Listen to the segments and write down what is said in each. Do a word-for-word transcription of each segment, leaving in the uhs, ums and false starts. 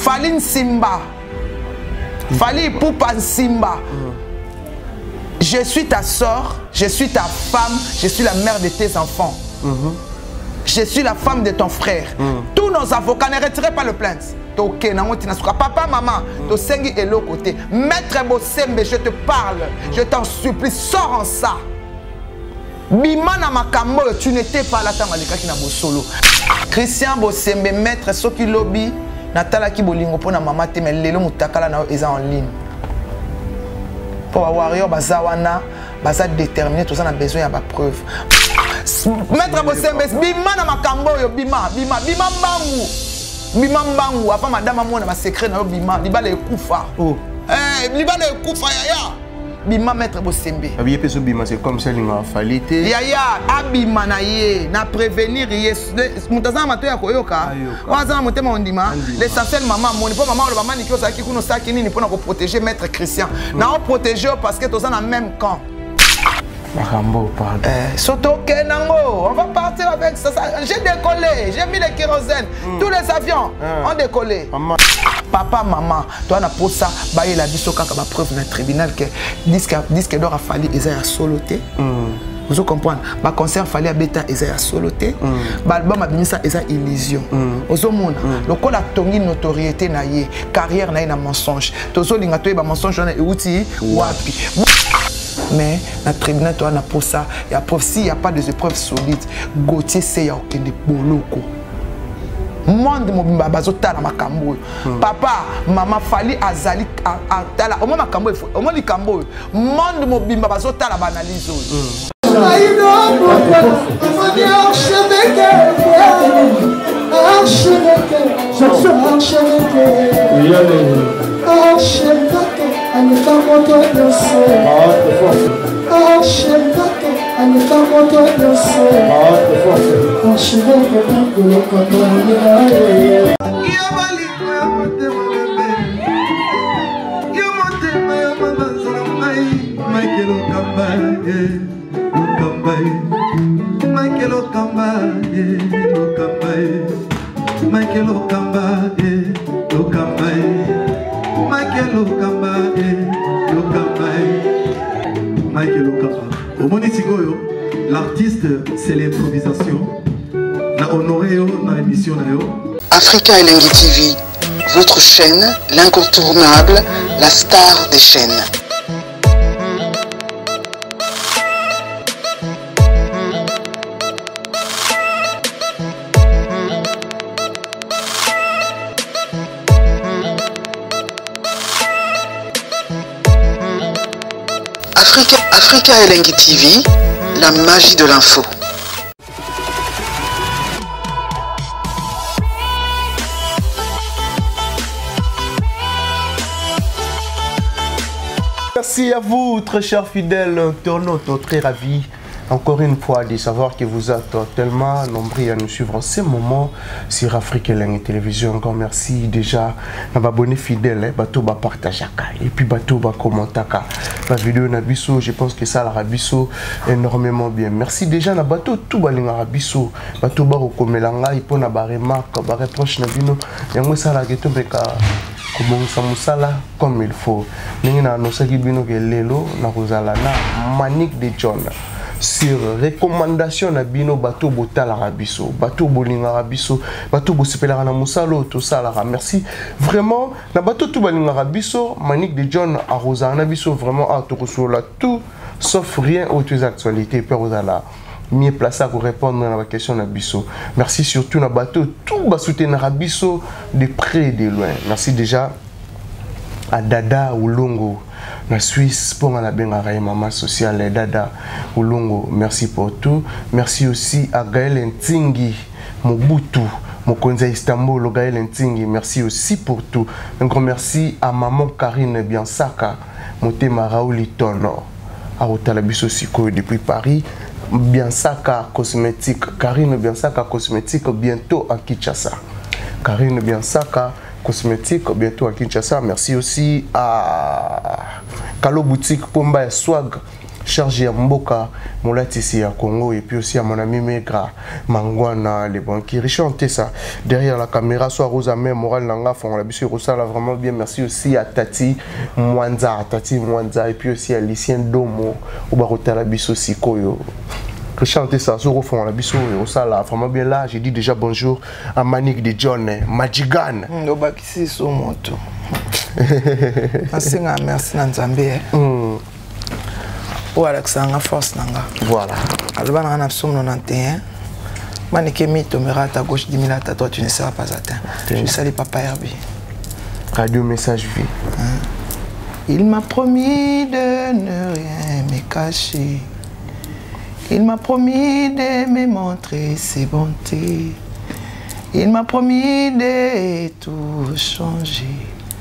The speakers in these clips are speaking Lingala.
Faline Simba. Fali Poupa Simba. Je suis ta soeur, je suis ta femme, je suis la mère de tes enfants. Je suis la femme de ton frère. Tous nos avocats, ne retirez pas le plainte. Papa, maman, to sengi et l'autre côté. Maître Bosembe, je te parle, je t'en supplie, sors en ça. Bimana Makambo, tu n'étais pas là, qui n'a solo. Christian Bosembe, maître Soki Lobby, Natala Kibolingo, pour na maman, mais Lelo Moutakala est en ligne. Pour avoir yo bazawana, baza déterminé, tout ça, on a besoin de preuve. Maître Bosembe, Bimana Makambo, Bima, Bima, Bima Bangu. Bima Bangu, après madame a mon secret dans Bima, Liba le Koufa. Oh. Eh, Liba le Koufa, yaya. Bima Maître Bosembe. Abiye peso Bima, c'est comme ça qu'il a fallu. Yaya, Abima na ye, na prévenir ye. Moutaza mato ya koyoka. Waza moté mon dima. L'essentiel maman, mon pas maman le maman nikyo saki kuno saki ni pour nous protéger Maître Christian. Na on protéger parce que tous dans le même camp. Makambo, pardon. Eh, Soto Kenango, on va partir avec ça. J'ai décollé, j'ai mis le kérosène. Mm. Tous les avions mm. ont décollé. Maman. Papa, maman, toi, on a posé ça, bailler la biso quand on a preuve dans le tribunal que disque disque d'or a fallu, ils ont soloté. Vous comprenez? Ma concert a fallu à bêta, ils ont soloté. L'album a mis ça, ils ont illusion. Vous monde, le col a tongi notoriété naïe, carrière naïe na mensonge. Tozo lingato ba mensonge na outil wapi. Mais dans le tribunal, tu as pour ça. Et après, s'il n'y a pas de preuves solides, Gauthier sait qu'il y a des boloko. Monde mobimba bazota na makambo. Papa, maman fali azali atala. Au moins makambo, au moins likambo. Monde mobimba bazota la banalise. L'artiste, c'est l'improvisation. Na honoré na émission na yo. Africa Elengi T V, votre chaîne, l'incontournable, la star des chaînes. Africa, Africa Elengi T V, la magie de l'info. Merci à vous, très chers fidèles internautes, très ravis encore une fois de savoir que vous êtes tellement nombreux à nous suivre en ce moment sur Africa Elengi Télévision. Encore merci déjà à mes abonnés fidèles, bateau ba partager et puis bateau ba commenter la vidéo na biso. Je pense que ça la biso énormément bien. Merci déjà na bateau tout balinga biso, bateau ba komelanga ipo na ba remarque ba reproche na bino. Yango ça la geto beka comment ça musala comme il faut. Ningina no saki bino ke lelo na kozala na Manique de John. Sur recommandation na bino bateau botala rabiso bateau bolinga rabiso bateau bosepela na musalo tout ça la merci vraiment na bateau tout balinga rabiso Manique de John a Rosana biso vraiment à tout sur la tout sauf rien autres actualités per Rosala mieux placé pour répondre à la question na biso. Merci surtout na bateau tout ba soutenir rabiso de près et de loin. Merci déjà à Dada Ulongo la Suisse pour la benga maman sociale Dada Ulongo, merci pour tout. Merci aussi à Gaël Ntingi Mobutu Mokonza Istanbul Gaël Ntingi, merci aussi pour tout. Un grand merci à maman Karine Biansaka Motema Raouli Tono à Otalabiso Siko depuis Paris. Biansaka Cosmétique, Karine Biansaka Cosmétique bientôt à Kinshasa. Karine Biansaka Cosmétique bientôt à Kinshasa. Merci aussi à Kalo Boutique Pomba et Swag chargé à Mboka, Molatisi à Congo, et puis aussi à mon ami Megra, Mangwana, les banquiers. Chanter ça derrière la caméra, soit Rosa Mère, Moral Nanga, Fon, la Bissu Rosa, là vraiment bien. Merci aussi à Tati Mwanza, Tati Mwanza, et puis aussi à Lucien Domo, au Barota la Bissu Sikoyo. Chanter ça, sur au fond, la Bissu Rosa, là vraiment bien là. J'ai dit déjà bonjour à Manik de John, Majigan. Au Bakisi, sur mon tour. Merci, merci, Nanzambé. Ou Alexandre force nanga. Voilà. Alors on a somme quatre-vingt-onze. Maniké mito mera à gauche dix mille à ta droite tu ne seras pas atteint. Je salue Papa Herbie. Radio message vie. Il m'a promis de ne rien me cacher. Il m'a promis de me montrer ses bontés. Il m'a promis de tout changer.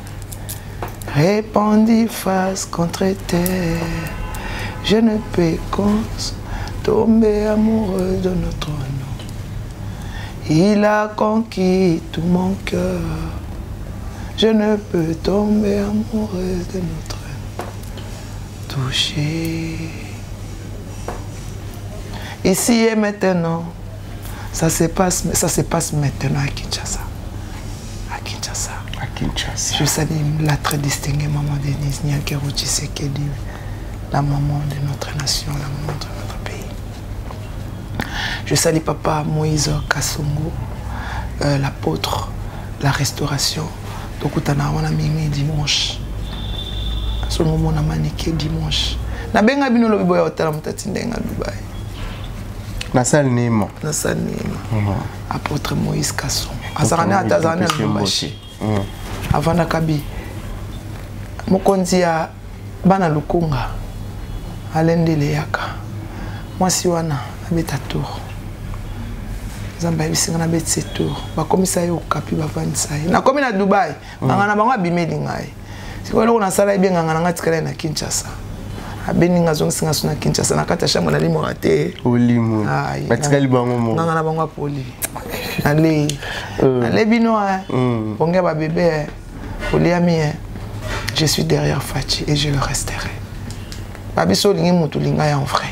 Répondit face contre terre. Je ne peux qu'en tomber amoureux de notre nom. Il a conquis tout mon cœur. Je ne peux tomber amoureux de notre nom. Touché. Ici et maintenant, ça se passe, ça se passe maintenant à Kinshasa. À Kinshasa. À Kinshasa. Je salue la très distinguée maman Denise Nyankero Tshisekedi. La maman de notre nation, la maman de notre pays. Je salue Papa Moïse Kassongo, euh, l'apôtre, la restauration. Donc, on a mis dimanche. Ce moment, on a maniqué dimanche. Na benga bino lo biboya hôtel mutati ndenga Dubaï. Na salle Nima. Na salle Nima. Apôtre Moïse Kassongo. Azarane atazane Lubumbashi. Avanda kabi. Mokonzi ya bana lukunga. Alende leyaka. Moi si wana abeta tour. Zamba bisinga na beta tour. Ba komisa yo kapi ba vanisa. Na komi na Dubai. Ngana bango abimeli ngai. Siko loko na sala bien ngana ngati kala na Kinshasa. Abeni ngazong singa suna Kinshasa na kata shamba na limo rate. Olimo. Batikali bango mo. Ngana bango poli. Ale. Ale bino hein. Bonga ba bébé. Oliami hein. Je suis derrière Fachi et je le resterai. Babiso lingi mutu linga ya en vrai.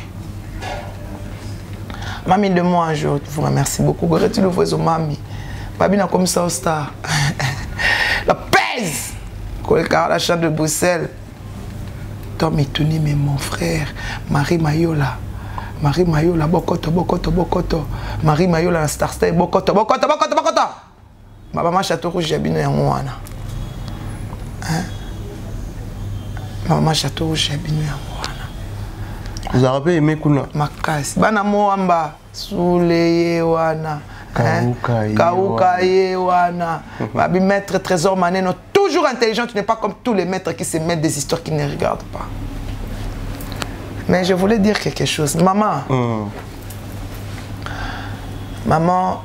Mami de moi un jour, je vous remercie beaucoup. Tu le vois au mami. Babi na comme ça au star. La pèse. Kolka la chambre de Bruxelles. Tom Ituni mais mon frère, Marie Mayola. Marie Mayola bokoto bokoto bokoto. Marie Mayola la Star Style bokoto bokoto bokoto bokoto. Ma maman Château Rouge jabino ya mwana. Hein? Ma maman Château Rouge jabino ya mwana. Vous avez aimé Kuna? Makasi. Bana Moamba. Souleye wana. Kauka ye wana. Babi maître Trésor Maneno. Toujours intelligent. Tu n'es pas comme tous les maîtres qui se mettent des histoires qui ne regardent pas. Mais je voulais dire quelque chose. Maman. Mm. Maman.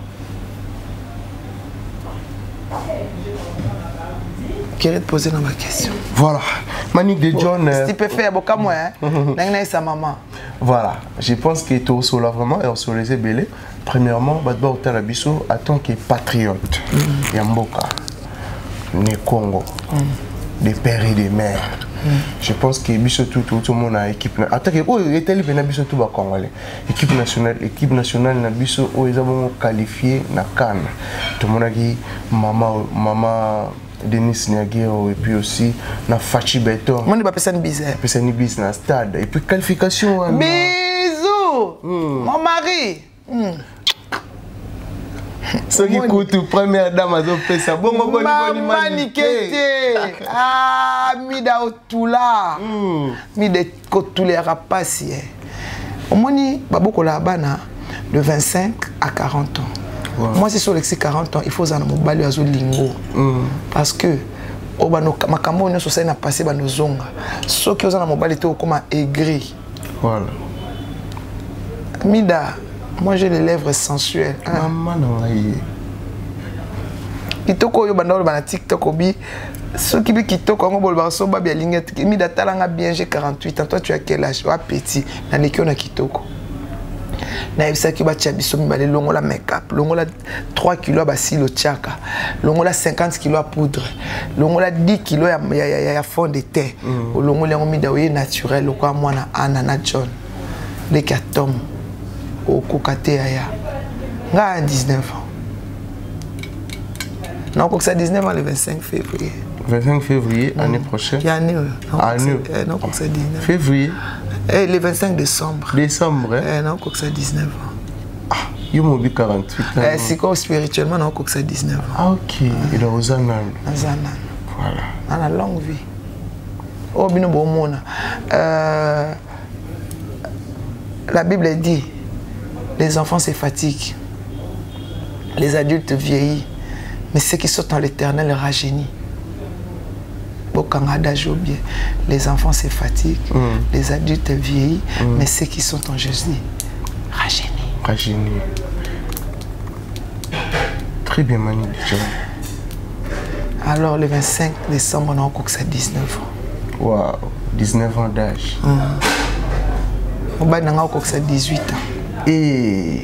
Quelle est poser dans ma question? Voilà. Manik de John. Si tu peux faire beaucoup moins, hein? Sa maman. Voilà. Je pense que tu es là vraiment et on se les belé. Premièrement, Badba Otalabiso, en tant que patriote, mm. Yamboka, né Congo, mm. des pères et des mères. Mm. Je pense que Biso tout, tout, tout le monde a équipe. En tant que oh, il était là Biso tout bas congolais. Équipe nationale, équipe nationale na Biso oh ils ont qualifié na Cannes. Tout le monde a dit maman, maman. Denis Niagero et puis aussi na Fachi Beto. Moi, je ne vais pas faire une bise. Je vais faire une stade. Et puis qualification. Bisous! Mm. Mon mari! Mm. Ce qui coûte première dame à faire ça. Bon, bon, bon, Maman Nikete! Ah, Mida Otula! Mida Kotule Rapassi. Au moins, Baboko Labana de vingt-cinq à quarante ans. Wow. Moi, c'est sur les quarante ans, il faut que je me lingo. Mm. Parce que, ma campagne sociale n'a passé par nos ongles. Ce qui est en mobilité, comme aigri. Voilà. Mida, moi j'ai les lèvres sensuelles. Maman, non, kitoko yo banda ba na TikTok obi ceux qui kitoko ngo bolba so ba bien ligne Mida talanga bien j'ai quarante-huit ans, toi tu as quel âge? Wa petit na lekio na kitoko. na ebisaki batia biso mibale longola make-up longola trois kilos basi lo tiaka longola cinquante kilos à poudre longola dix kilos ya ya ya, ya fond de teint mm. longola yango mida oye naturel kwa mwana Anna na John les katom au kokate ya nga dix-neuf ans non quoi que ça dix-neuf ans le vingt-cinq février vingt-cinq février mm. année prochaine il y a année année non quoi que ça dix-neuf février et le vingt-cinq décembre décembre eh non quoi que ça dix-neuf ans ah yo mobi quarante-huit ans eh c'est quoi spirituellement non quoi que ça dix-neuf ans ah ok et le rosanan rosanan voilà on a longue vie oh bino bo mona euh la Bible dit les enfants se fatiguent les adultes vieillissent mais ceux qui sont en l'Éternel rajeunissent. Les enfants se fatiguent, mm. les adultes vieillissent, mm. mais ceux qui sont en Jésus rajeunissent. Rajeunissent. Très bien, Manu. Alors le vingt-cinq décembre, on a encore dix-neuf ans. Waouh, dix-neuf ans d'âge. On a encore dix-huit ans. Et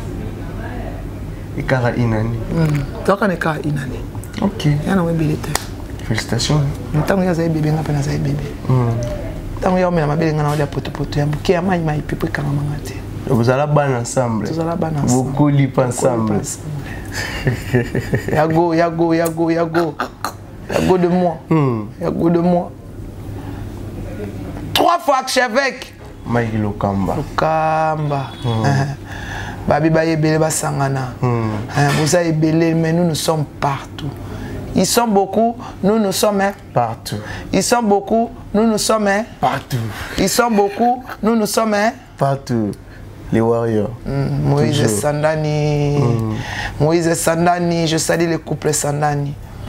et Kara Inani. Donc on est Kara Inani. Ok. Il y a un bébé. Félicitations. Tant que j'ai bébé, on a un bébé. Tant que j'ai un bébé, on a un pote pote. Il y a un bébé, il y a un bébé. Vous allez ban ensemble. Vous allez ban ensemble. Vous collez ensemble. Yago, yago, yago, yago. Yago de moi. Yago de moi. Trois fois archevêque. Maïki Lokamba. Lokamba. Babi baye belé basangana. Vous avez belé, mais nous nous sommes partout. Ils sont beaucoup, nous nous sommes partout. Ils sont beaucoup, nous nous sommes partout. Ils sont beaucoup, nous nous sommes partout. Les warriors. Mmh, Moïse Toujours. Sandani. Mmh. Moïse Sandani, je salue le couple Sandani.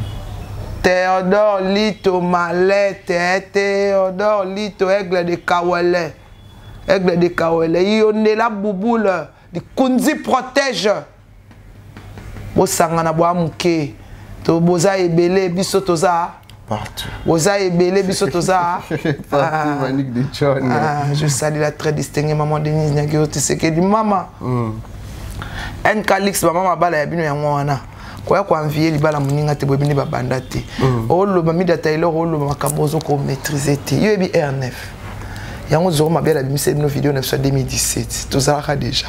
Théodore Lito Malais, Théodore Lito Aigle de Kawele. Aigle de Kawele. Yonde la bouboule. De Kunzi protège. Bosangana Boamouke. To boza ebele biso toza partout. Boza ebele biso toza partout. Manique de John. Ah, je salue la très distinguée maman Denise Nyagiro Tshisekedi maman. En Calix maman bala ya bino ya mwana. Kwa kwa envier libala muninga te bobini ba bandate. O lo ba midata ilo o lo makambozo ko maîtriser te. Yo bi R neuf. Yango zoro mabela bimise bino vidéo neuf deux mille dix-sept. Tozalaka déjà.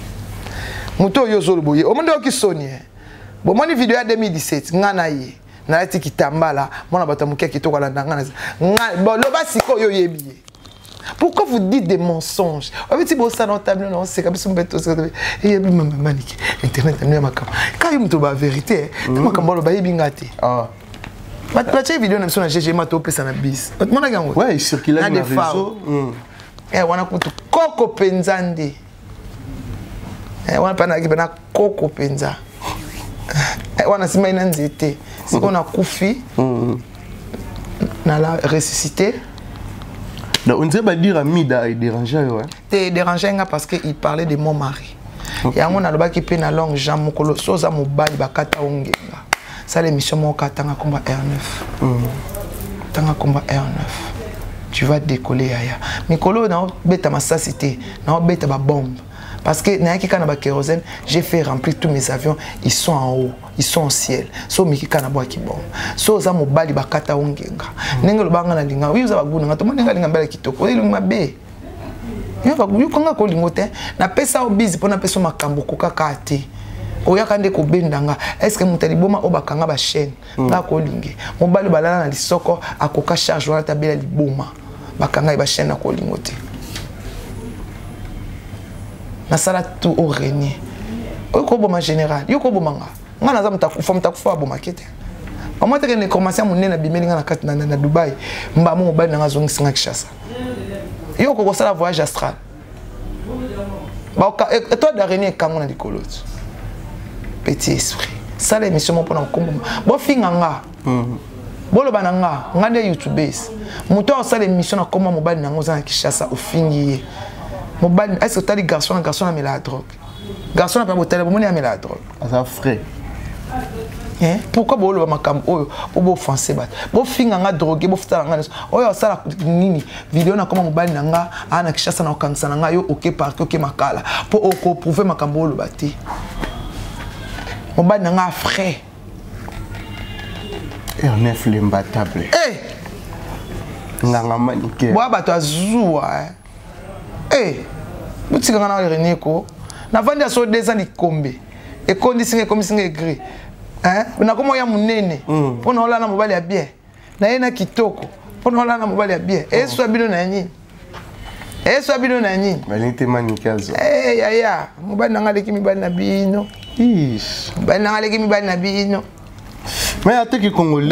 Muto yo zolo boye. O monde okisoni. Bon, mon vidéo en deux mille dix-sept, ngana ye, na ati kitambala, mona batamukia kitoko la ngana. Bon, le basiko yo yebiye. Pourquoi vous dites des mensonges? On veut dire bon ça dans table non, c'est comme si on bête ça. Et yebi mama maniki. Internet amna makam. Quand il me trouve la vérité, makam lo ba yebi ngate. Ah. Ba ba che vidéo na so na G G ma to pesa na bis. Mona gango. Ouais, il circule dans les réseaux. Eh wana kutu koko penzande. Eh wana pana ki bana koko penza. On a si maïna nzete. Si on a koufi, on a ressuscité. On dirait dire à Mida et déranger. T'es dérangé parce qu'il parlait de mon mari. Et on a le bas qui peine la langue Jean Mokolo, soza mobali bakata ongenga. Ça l'émission mon katanga combat R neuf. Tanga combat R neuf. Tu vas décoller aya. Mikolo na beta ma cité, na beta ba bombe. Parce que na kika na ba kérosène, j'ai fait remplir tous mes avions, ils sont en haut, ils sont au ciel. So mikika na boa ki bombe. So za mobali bakata ongenga. Nenga lo banga na linga, oui za baguna ngato nenga linga mbele kitoko. Eli mabe. Yo ba yo kanga ko lingote, na pesa o busy pona pesa makambo ko kaka te. Oyaka nde ko bendanga. Est-ce que mutali boma o bakanga ba chaîne? Nga ko linge. Mobali balala na lisoko akoka charge wana tabela liboma. Bakanga ba chaîne na ko lingote. Na sala tout au régner. Oko boma général, yoko bomanga. Nga na za mutakufa mutakufa boma kete. Moi te ne commencer mon na bimeli nga na kati na na Dubai. Mba mo mobali nga zongi singa Kishasa. Yoko ko sala voyage astral. Ba et toi d'araignée kango na dikolote. Petit esprit. Ça l'émission mon pona kombo. Bo finga nga. Bolo bananga, nga de YouTubers. Muto sala émission na kombo mobali na ngoza na Kishasa au fingi. Mobile, est-ce que tu as des garçons, un garçon a mis la drogue? Garçon n'a pas de téléphone, il a mis la drogue. Ça frais. Hein? Pourquoi vous avez vous offensé? Vous finissez à droguer, vous faites la oh, ça nini vidéo na comment mobile nanga ana kishasa na okangisa nanga yo ok parti ok makala pour oko prouver makambo lo bati. Mobile nanga frère. Ernest l'imbattable. Eh! Nganga manique. Boa bato azua. Eh! Butika ngana reneko. Na vandi aso deux ans likombe. Et condition comme singa gris. Hein? Na komo ya munene. Pour na olana mobile ya bien. Na yena kitoko. Pour na olana mobile ya bien. Et so bino na nyi. Et so bino na nyi. Balite manikazo. Eh ya ya. Mobile nanga leki mibali na bino. Ish. Mobile nanga leki mibali na bino. Mais en tant que Congolais,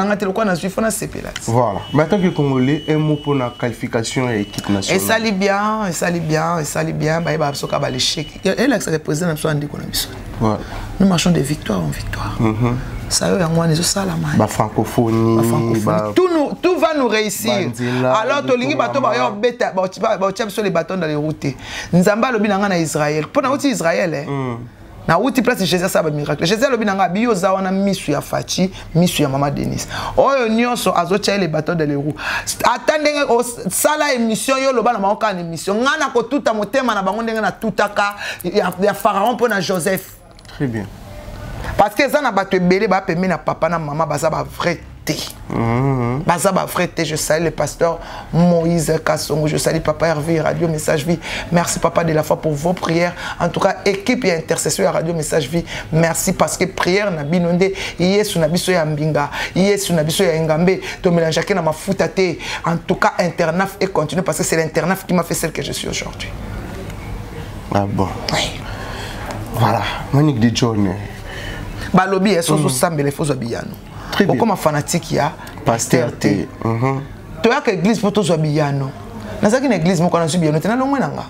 voilà. Mais en tant que Congolais, un mot pour la qualification et l'équipe nationale. Et ça lit bien, et ça lit bien, et ça lit bien. Bah, il va absolument pas l'échec. Et là, ça représente un peu de voilà. Nous marchons de victoire en victoire. Ça y est, moi, nous sommes là. La francophonie, bah, tout, nous, tout va nous réussir. Bandila, alors, tu as bateau, tu as les bâtons dans les routes. Nous avons le bilan en Israël. Pendant que Israël, na uti place Jésus ça ba miracle. Jésus lobi nanga biyo za wana misu ya Fachi, misu ya Mama Denise. Oyo nyonso azocha les bateaux de les roues. Attendez o sala émission yo loba na maoka na émission. Ngana ko tuta motema na bango ndenga na tutaka ya pharaon pour na Joseph. Très bien. Parce que ça na bato ebele ba pemé na papa na maman baza ba vrai. Mm-hmm. Baza ba vrai, je salue le pasteur Moïse Kassongo, je salue papa Hervé Radio Message Vie. Merci papa de la foi pour vos prières. En tout cas, équipe et intercession à Radio Message Vie. Merci parce que prière na binonde, yesu na biso ya mbinga, yesu na biso ya ngambe, to mélange na mafuta te. En tout cas, internaf et continue parce que c'est l'internaf qui m'a fait celle que je suis aujourd'hui. Ah bon. Oui. Voilà, Monique de John. Balobi est so so sambele fo zo biyano. Comme un fanatique, il y a pasteur. Tu as que l'église pour tous les biyano. Dans une église, nous connaissons bien. Nous sommes loin d'anga.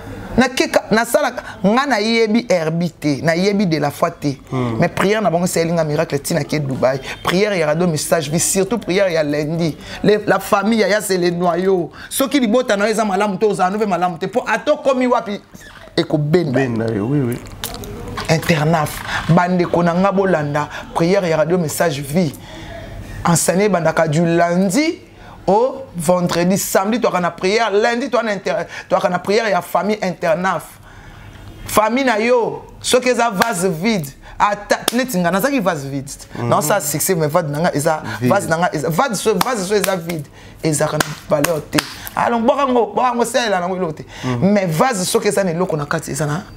Na sala ngana yebi herbité, na yebi de la foi té. Mais prière na bon c'est un miracle tina qui est Dubaï. Prière il y a deux messages, surtout prière il y a lundi. La famille il y a c'est les noyaux. Ceux qui libota na eza malamu to za nouveau malamu té pour ato komi wapi eko benda. Benda oui oui. Internaf, bande konanga bolanda, prière et radio message vie. Enseigné bandaka du lundi au vendredi, samedi tu as na prière, lundi tu as tu as na prière et famille internaf. Famille na yo, ce que ça vase vide. Netinga na ça qui vase vide. Non ça succès mais vase nanga eza vase nanga vase so vase so eza vide. Eza kana valeur té. Alors borango, borango c'est là na wiloté. Mais vase so que ça ne loko na kati eza na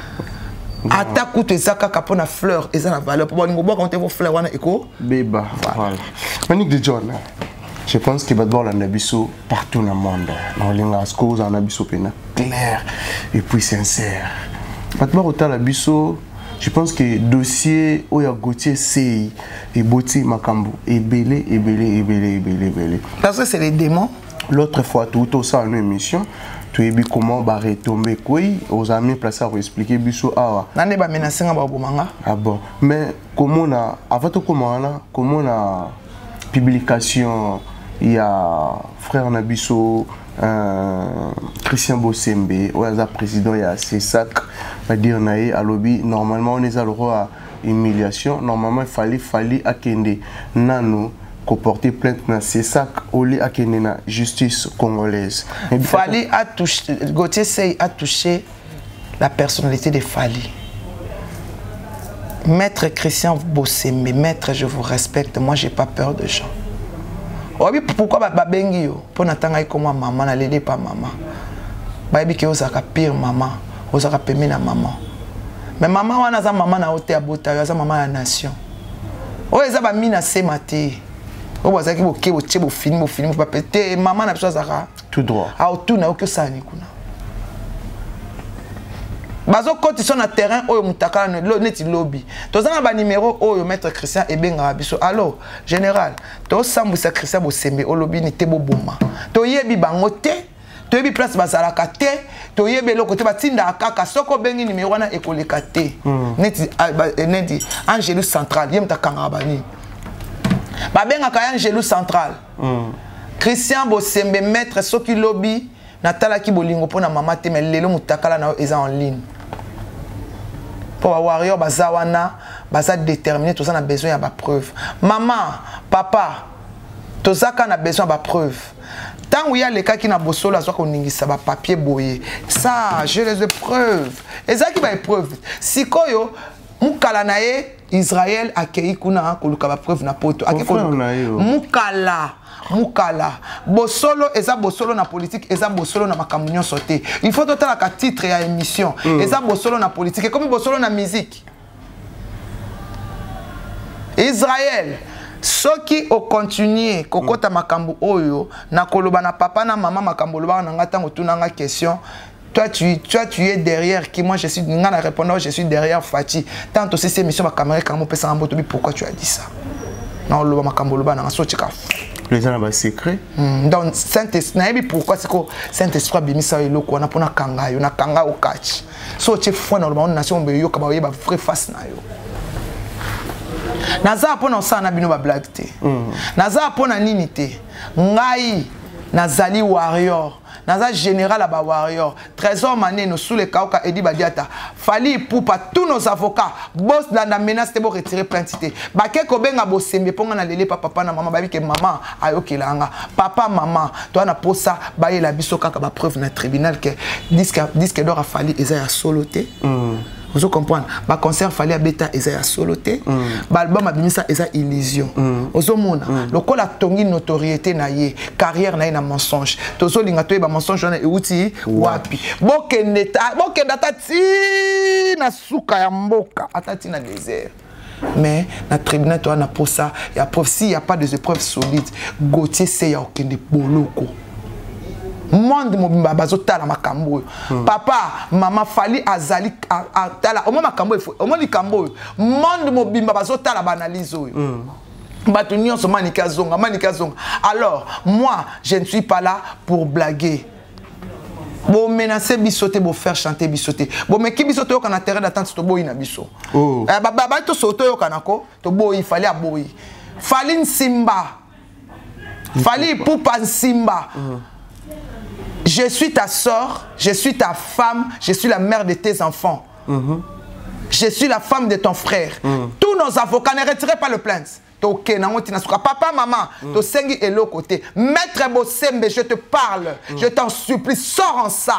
ata kutu ezaka kapona fleur eza na valeur pour bolingo boka onte vos fleurs wana eko beba voilà. Monique de John, je pense que va devoir l'anabiso partout dans le monde. Dans les cause en abiso pena clair et puis sincère. Va devoir autant l'abiso. Je pense que dossier Oya Gauthier c'est et Boti Makambu et belé et belé et belé et belé belé. Parce que c'est les démons. L'autre fois tout ça en émission. Tu as vu comment va retomber quoi aux amis placés à expliquer biso awa. Nane ba menacer ngaba bomanga. Ah bon. Mais comment na avant tout comment là comment na publication il y a frère Nabiso euh, Christian Bossembe ou le président il y a Cessac va dire naé à lobby normalement on est à le roi à humiliation normalement il fallait fallait akende nano qu'on portait plainte dans Cessac au lieu à la justice congolaise. Fali a touché, Gauthier Sey a touché la personnalité de Fali. Maître Christian Bossembe, maître, je vous respecte, moi j'ai pas peur de gens. Oui, pourquoi babengi yo? Pour n'attendre comme maman, n'allez pas maman. Baby qui osaka pire maman, osaka pemé na maman. Mais maman wana za maman na hôtel à Bota, za maman la nation. Oh eza ba mina se maté. Oh bazaki bo ke bo tche bo film bo film ba pété maman na biso zaka tout droit. Ah tout na que ça ni kuna. Bazo côté sur na terrain oyo mutakala no neti lobby. Tozanga ba numéro oyo maître Christian ebenga biso. Alors général, to sambisa Christian Bossembe o lobby ni te bo boma. To yebi bango te, to yebi place bazalaka te, to yebi lo côté batinda kaka soko bengi numéro wana ekoleka te. Neti neti Angelus Central yem ta kanga bani. Ba benga ka Angelus Central. Christian Bossembe maître soki lobby natala ki bolingo pona mama te mais lelo mutakala na eza en ligne. Pour warrior bazawana baza déterminé, tout ça on a besoin de preuve. Maman, papa, tout ça on a besoin de preuve. Tant qu'il y a les cas qui n'a bosolo, soit qu'on n'ingisse pas papier boyé. Ça, j'ai les preuves. Et ça qui va preuve. Si koyo mukala nae Israël accueilli kuna koluka ba preuve na poto. Mukala. Mukala. Bosolo, eza bosolo na politique, eza bosolo na makamunyo sauté. Il faut tout la titre à émission. Eza bosolo na politique. Comme bosolo na musique. Israël. Ceux qui ont continué, kokota makambo oyo, na koloba na papa na maman makambo loba na ngata ngotunanga question. Toi tu, toi tu es derrière qui moi je suis nga na répondre je suis derrière Fati. Tant aussi ces missions ma caméra quand mon pesa mboto pourquoi tu as dit ça? Non loba makambo loba na so tika. Les gens là secret. Donc Saint-Esprit pourquoi c'est que Saint-Esprit bimisa eloko na pona kanga yo na kanga o catch. So tu fo na loba nation be yo ka ba yeba vrai face na yo. Naza pona osana bino ba blague te. Naza pona nini te. Ngai nazali warrior. Naza général à ba warrior. Trésor mané no sous les kaoka edi badiata. Fali poupa tous nos avocats. Boss dans la menace te bo retirer plainte. Ba ke ko benga bo sembe ponga na lele papa na maman ba bi ke maman ayokelanga. Papa maman toi na posa ba ye la biso kaka ba preuve na tribunal que disque disque d'or a fali eza ya soloté. Vous comprenez? Ba concert fallait à bêta eza soloté. Ba album abimisa eza illusion. Ozo mona. Loko la tongi notoriété na ye, carrière na ye na mensonge. Tozo linga to ba mensonge na euti wapi. Boke neta, boke data ti na suka ya mboka, atati na désert. Mais na tribunal to na pour ça, il y a preuve si il y a pas de preuves solides. Gauthier c'est ya okende boloko. Monde mobimba bazotala makambo papa maman fali azali atala au moins makambo au moins likambo monde mobimba bazotala banalize oyo bato nyonso manika zonga manika zonga. Alors moi je ne suis pas là pour blaguer. Bon menacer bisoté bo faire chanter bisoté bon mais qui bisoté yo kana terrain d'attente to boyi na biso oh eh baba ba to soto yo kanako to boyi fali aboyi fali nsimba fali poupa nsimba. Je suis ta soeur, je suis ta femme, je suis la mère de tes enfants. Mm-hmm. Je suis la femme de ton frère. Mm. Tous nos avocats, ne retirez pas le plainte. Papa, maman, mm. sengi est l'autre côté. Maître Bossembe, je te parle, mm. je t'en supplie, sors en ça.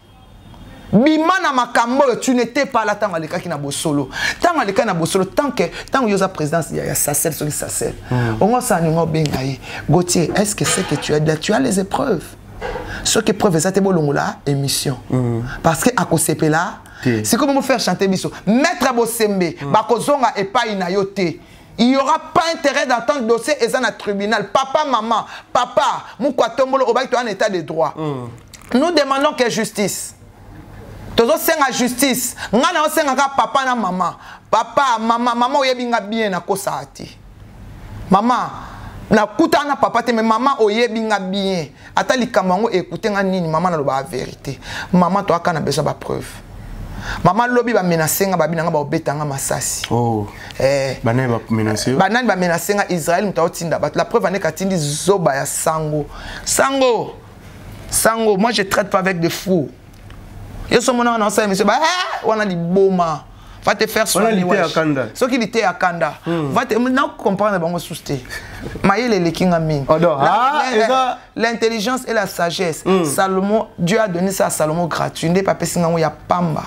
Bimana makambo, tu n'étais pas là tant que les na bosolo. Tant que les na bosolo, tant que tant que yosa présidence il y a Sassel sur Sassel. On ça nous bengaï. Gauthier, est-ce que c'est que tu as tu as les épreuves? Ce qui preuve ça, c'est bon la émission. Mm. Parce que à Kosepe là, c'est comme me faire chanter biso. Maître Bossembe, bakozonga et pas inayote. Il n'y aura pas intérêt d'entendre dossier et ça dans le tribunal. Papa, maman, papa, moukatombolo au bac en état de droit. Mm. Nous demandons que justice. Tozo senga justice. Ngana senga papa na maman. Papa, maman, maman oyebinga bien na kosati. Maman na kutana papa te mais maman oyebinga bien ata likambo écouter nga nini maman na loba vérité maman to aka na besoin ba preuve maman lobi ba menacer nga babina nga ba obetanga masasi oh eh banani ba menacer banani ba menacer nga Israël mutaotinda bat la preuve ane katindi zoba ya sango sango sango moi je traite pas avec des fous yeso mona na sa monsieur ba eh wana liboma va te faire soigner. Ce qui était à Kanda. Va te comprendre bon souste. Maïle le kinga min. L'intelligence et la sagesse. Salomon, Dieu a donné ça à Salomon gratuit. N'est pas pessinga ya pamba.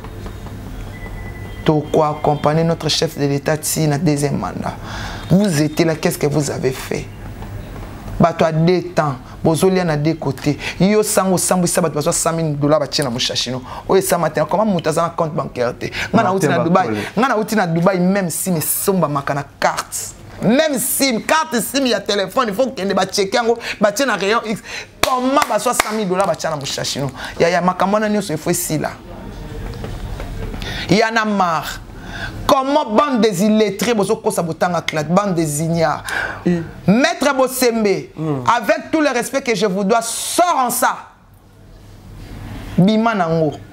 To quoi accompagner notre chef de l'État si na deuxième mandat. Vous étiez là, qu'est-ce que vous avez fait? Bato à deux temps. Bozolia na deux côtés. Yo sango sambu sabat baso cent mille dollars batina mushashino. Oye ça matin comment mutaza na compte bancaire te. Ngana uti na Dubaï. Ngana uti na Dubaï même si me somba makana carte. Même si carte sim ya téléphone il faut que ne ba checker ngo batia na rayon X. Comment baso cent mille dollars batina mushashino. Ya ya makamona nyoso il faut si là. Y en a marre. Comment bande des illettrés, bande des ignares. Mm. Maître Bossembe, mm. avec tout le respect que je vous dois, sors en ça. Bima nango.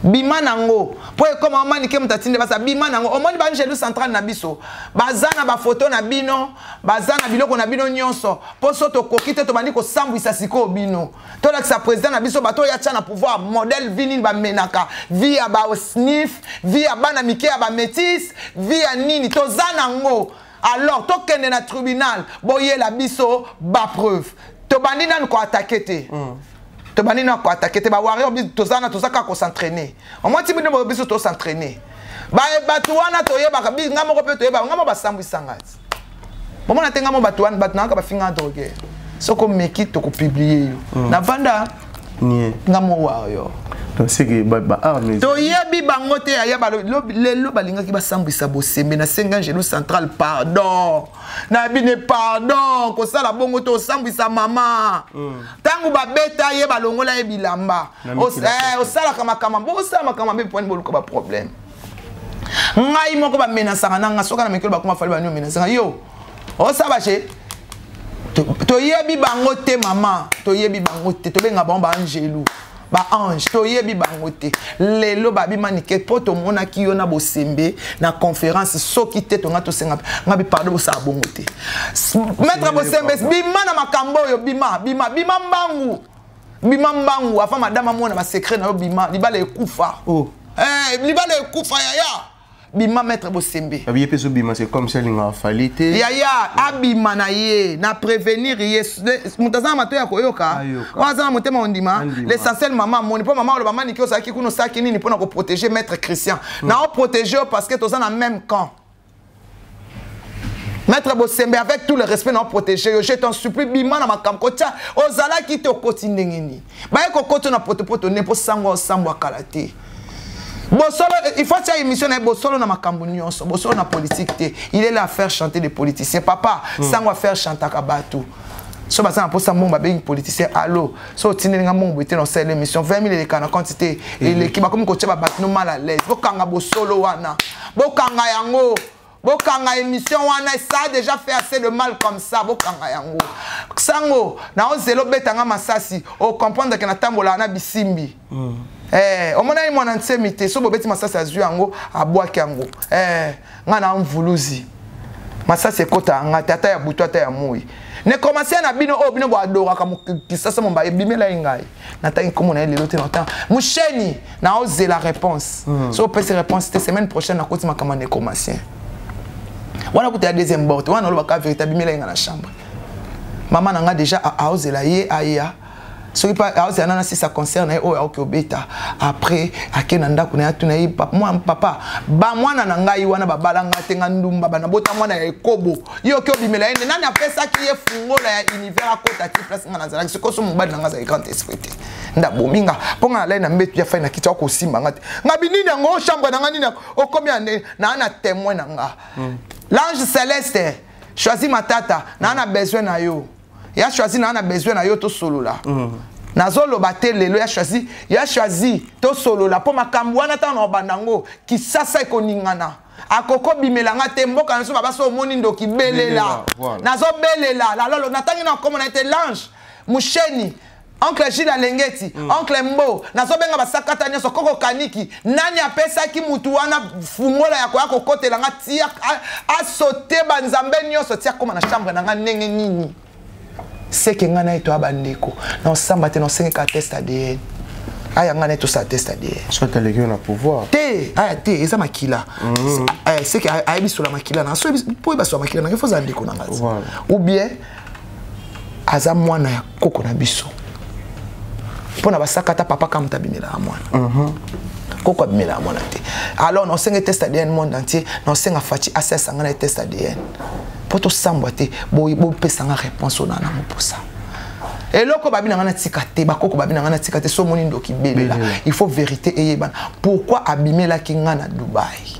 bima nango po comme on manike mutatinde basa bima nango o moni ba ngelu central na biso bazana ba photo na bino bazana biloko na bino nyonso po so to kokite to bandi ko sambwisa siko bino to la sa président na biso bato ya tcha na pouvoir modèle vini ba menaka via ba sniff via bana mike ya ba métis via nini to zanango alors to kende na tribunal boye la biso ba preuve to bandi nan ko attaquer te to bandi na ko attaquer te ba warrior to zana to zaka ko s'entraîner au moins ti bino bo biso to s'entraîner ba batu wana to yeba bi ngamo ko pe to yeba ngamo ba sambwisa ngati bon on a tenga mo batu wana batu na ka ba finga droguer soko meki to ko publier na vanda nie ngamo warrior donc c'est que ba ba armes to yebi bango te ya ba lelo balinga ki ba sambwisa bosembe na senga ngelo central pardon na bine pardon ko sala bongo to sambwisa mama tangu ba beta ye balongola ye bilamba o eh o sala kama kama bo sala kama be point boluko ba problème ngai moko ba menasanga nanga soka na mekelo ba kuma fali ba nyo menasanga yo o saba che to yebi bango te mama to yebi bango te to benga bon ba angelu ba ange to yebi bango te lelo ba bi manike poto mona ki yo na bosembe na conférence soki te to ngato senga ngabi pardon bo sa bongo te maître bosembe bima na makambo yo bima bima bima mbangu bima mbangu afa madame mona ba secret na yo bima libala ekufa oh eh libala ekufa ya ya bima maître bosembe abiye peso bima c'est comme ça linga falite ya ya abima na ye na prévenir ye mutazama mato ya koyoka wazana mutema ondima l'essentiel maman moni po maman lo maman nikyo saki kuno saki nini pona ko protéger maître Christian na o protéger parce que tozana même camp maître bosembe avec tout le respect na protéger je t'en supplie bima na makam kocha ozala ki to kotindengeni ba ko koto na potopoto ne po sango sambo kalate Bosolo, il faut faire une émission na Bosolo na makambo nyonso, Bosolo na politique te. Il est là à faire chanter des politiciens. Papa, ça va faire chanter Kabatou. So basa pour ça mon ba ben politicien allo. So tininga mon boité dans cette émission vingt mille les kana quantité et l'équipe comme ko tcheba batno mal à l'aise. Bokanga Bosolo wana. Bokanga yango. Bokanga émission wana ça a déjà fait assez de mal comme ça bokanga yango. Sango na ozelo betanga masasi o comprendre que na tambola na bisimbi. Eh, on m'a dit mon antisémité, so bobeti masasi azu yango abwaki yango. Eh, ngana mvuluzi. Masasi ekota ngata ata ya butu ata ya moi. Ne commencer na bino o bino bo adora ka kisasa mo ba ebimela ingai. Na tangi komo na lelo te longtemps. Musheni na oser la réponse. So peut se réponse cette semaine prochaine na koti makama ne commencer. Wana kuti ya deuxième bord, wana lo ba ka vérité bimela inga na chambre. Maman nga déjà a oser la ye aya. Ce qui pas si ça concerne oh ok beta après akenanda kuna tuna yi papa moi papa ba mwana na ngai wana babala ngate ngandumba bana bota mwana ya ekobo yo ke obimela ende nani apesa ki ye fungola ya univers akota ti place ngana zala siko so mobali na ngaza grand esprit nda bominga ponga la na mbetu ya faina kitwa ko simba ngate ngabi nini ngo chambre na ngani na okomi ane na na témoin na nga l'ange céleste choisi matata na na besoin na yo. Il a choisi, il a besoin de yo solo là. Nazolo bate lelo ya choisi, il a choisi to solo là pour makambwana ta no bandango ki sasa ko ningana. Akoko bimelanga te mboka nso baba so moni ndo ki belela. Nazo belela, la lolo natangi na comme on a été l'ange. Musheni Oncle Gilles Alengeti, mm. Oncle Mbo, nazo benga basakata nyoso koko kaniki, nani apesa ki mutu wana fungola ya kwa kokote langa tia a sauter banzambe nyoso tia koma na chambre nanga nenge nini. C'est que ngana eto abandeko na samba te no senga ka test A D N aya ngana eto sa test A D N soit les gars na pouvoir te aya te eza makila eh c'est que aya biso la makila na so po ba so makila na faut zandeko na ngati ou bien aza mwana ya koko na biso pona basakata papa kam tabimela mwana mhm koko abimela mwana te alors no senga test A D N monde entier no senga fati access ngana test A D N poto samboate boy bo pesanga réponse ona na mo pour ça et loko babina ngana tikate bakoko babina ngana tikate so moni ndoki belela il faut vérité eyeba pourquoi abimela ki ngana Dubai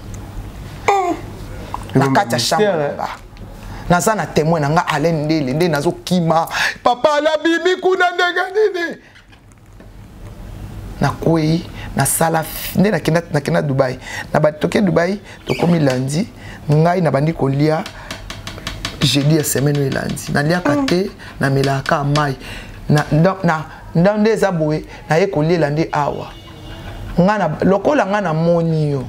na kata chambre ba nazana témoin nga Alain Ndele nde nazo kima papa la bimi kuna ndega nini na kwei na sala nde na kina na kina Dubai na batoke Dubai to komi lundi ngai na bandi kolia jeudi ya semaine we lundi na lia kate na melaka mai na na ndande za boye na ye kolia lundi awa ngana lokola ngana moni yo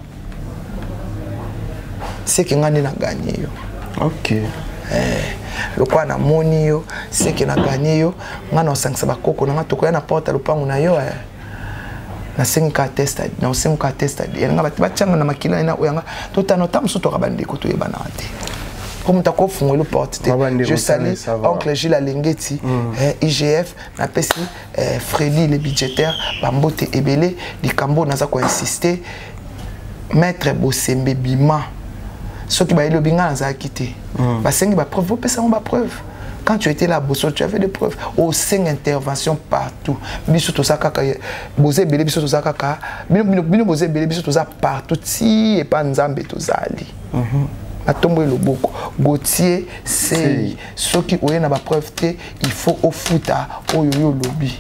c'est que ngana na gagné yo. OK. Eh lokola na moni yo c'est que na gagné yo ngana osangisa bakoko na ngato ko na porta lupangu na yo eh. Na cinq testa na cinq testa yenga batchanga na makila na oyanga totano tamso to kabande ko to yebana ate. Comme tu as confondé le porte, je salue oncle Gilles Alengeti, mm. eh, I G F, na pesi eh, Freddy le budgétaire, Bambote Ebele, di Cambo naza ko insister, maître Bosembe Bima, ceux qui ba le binga naza quitté, ba sengi ba preuve, pesa on ba preuve. Quand tu étais là, Bosso, tu avais des preuves. Au cinq interventions partout. Biso to sa kaka, Bosé Bele biso to sa kaka, bino bino Bosé Bele biso to sa partout. Si et pas Nzambe to zali. Atombo le boko Gauthier c'est ce qui oye na ba preuve té il faut au futa oyo yo lobby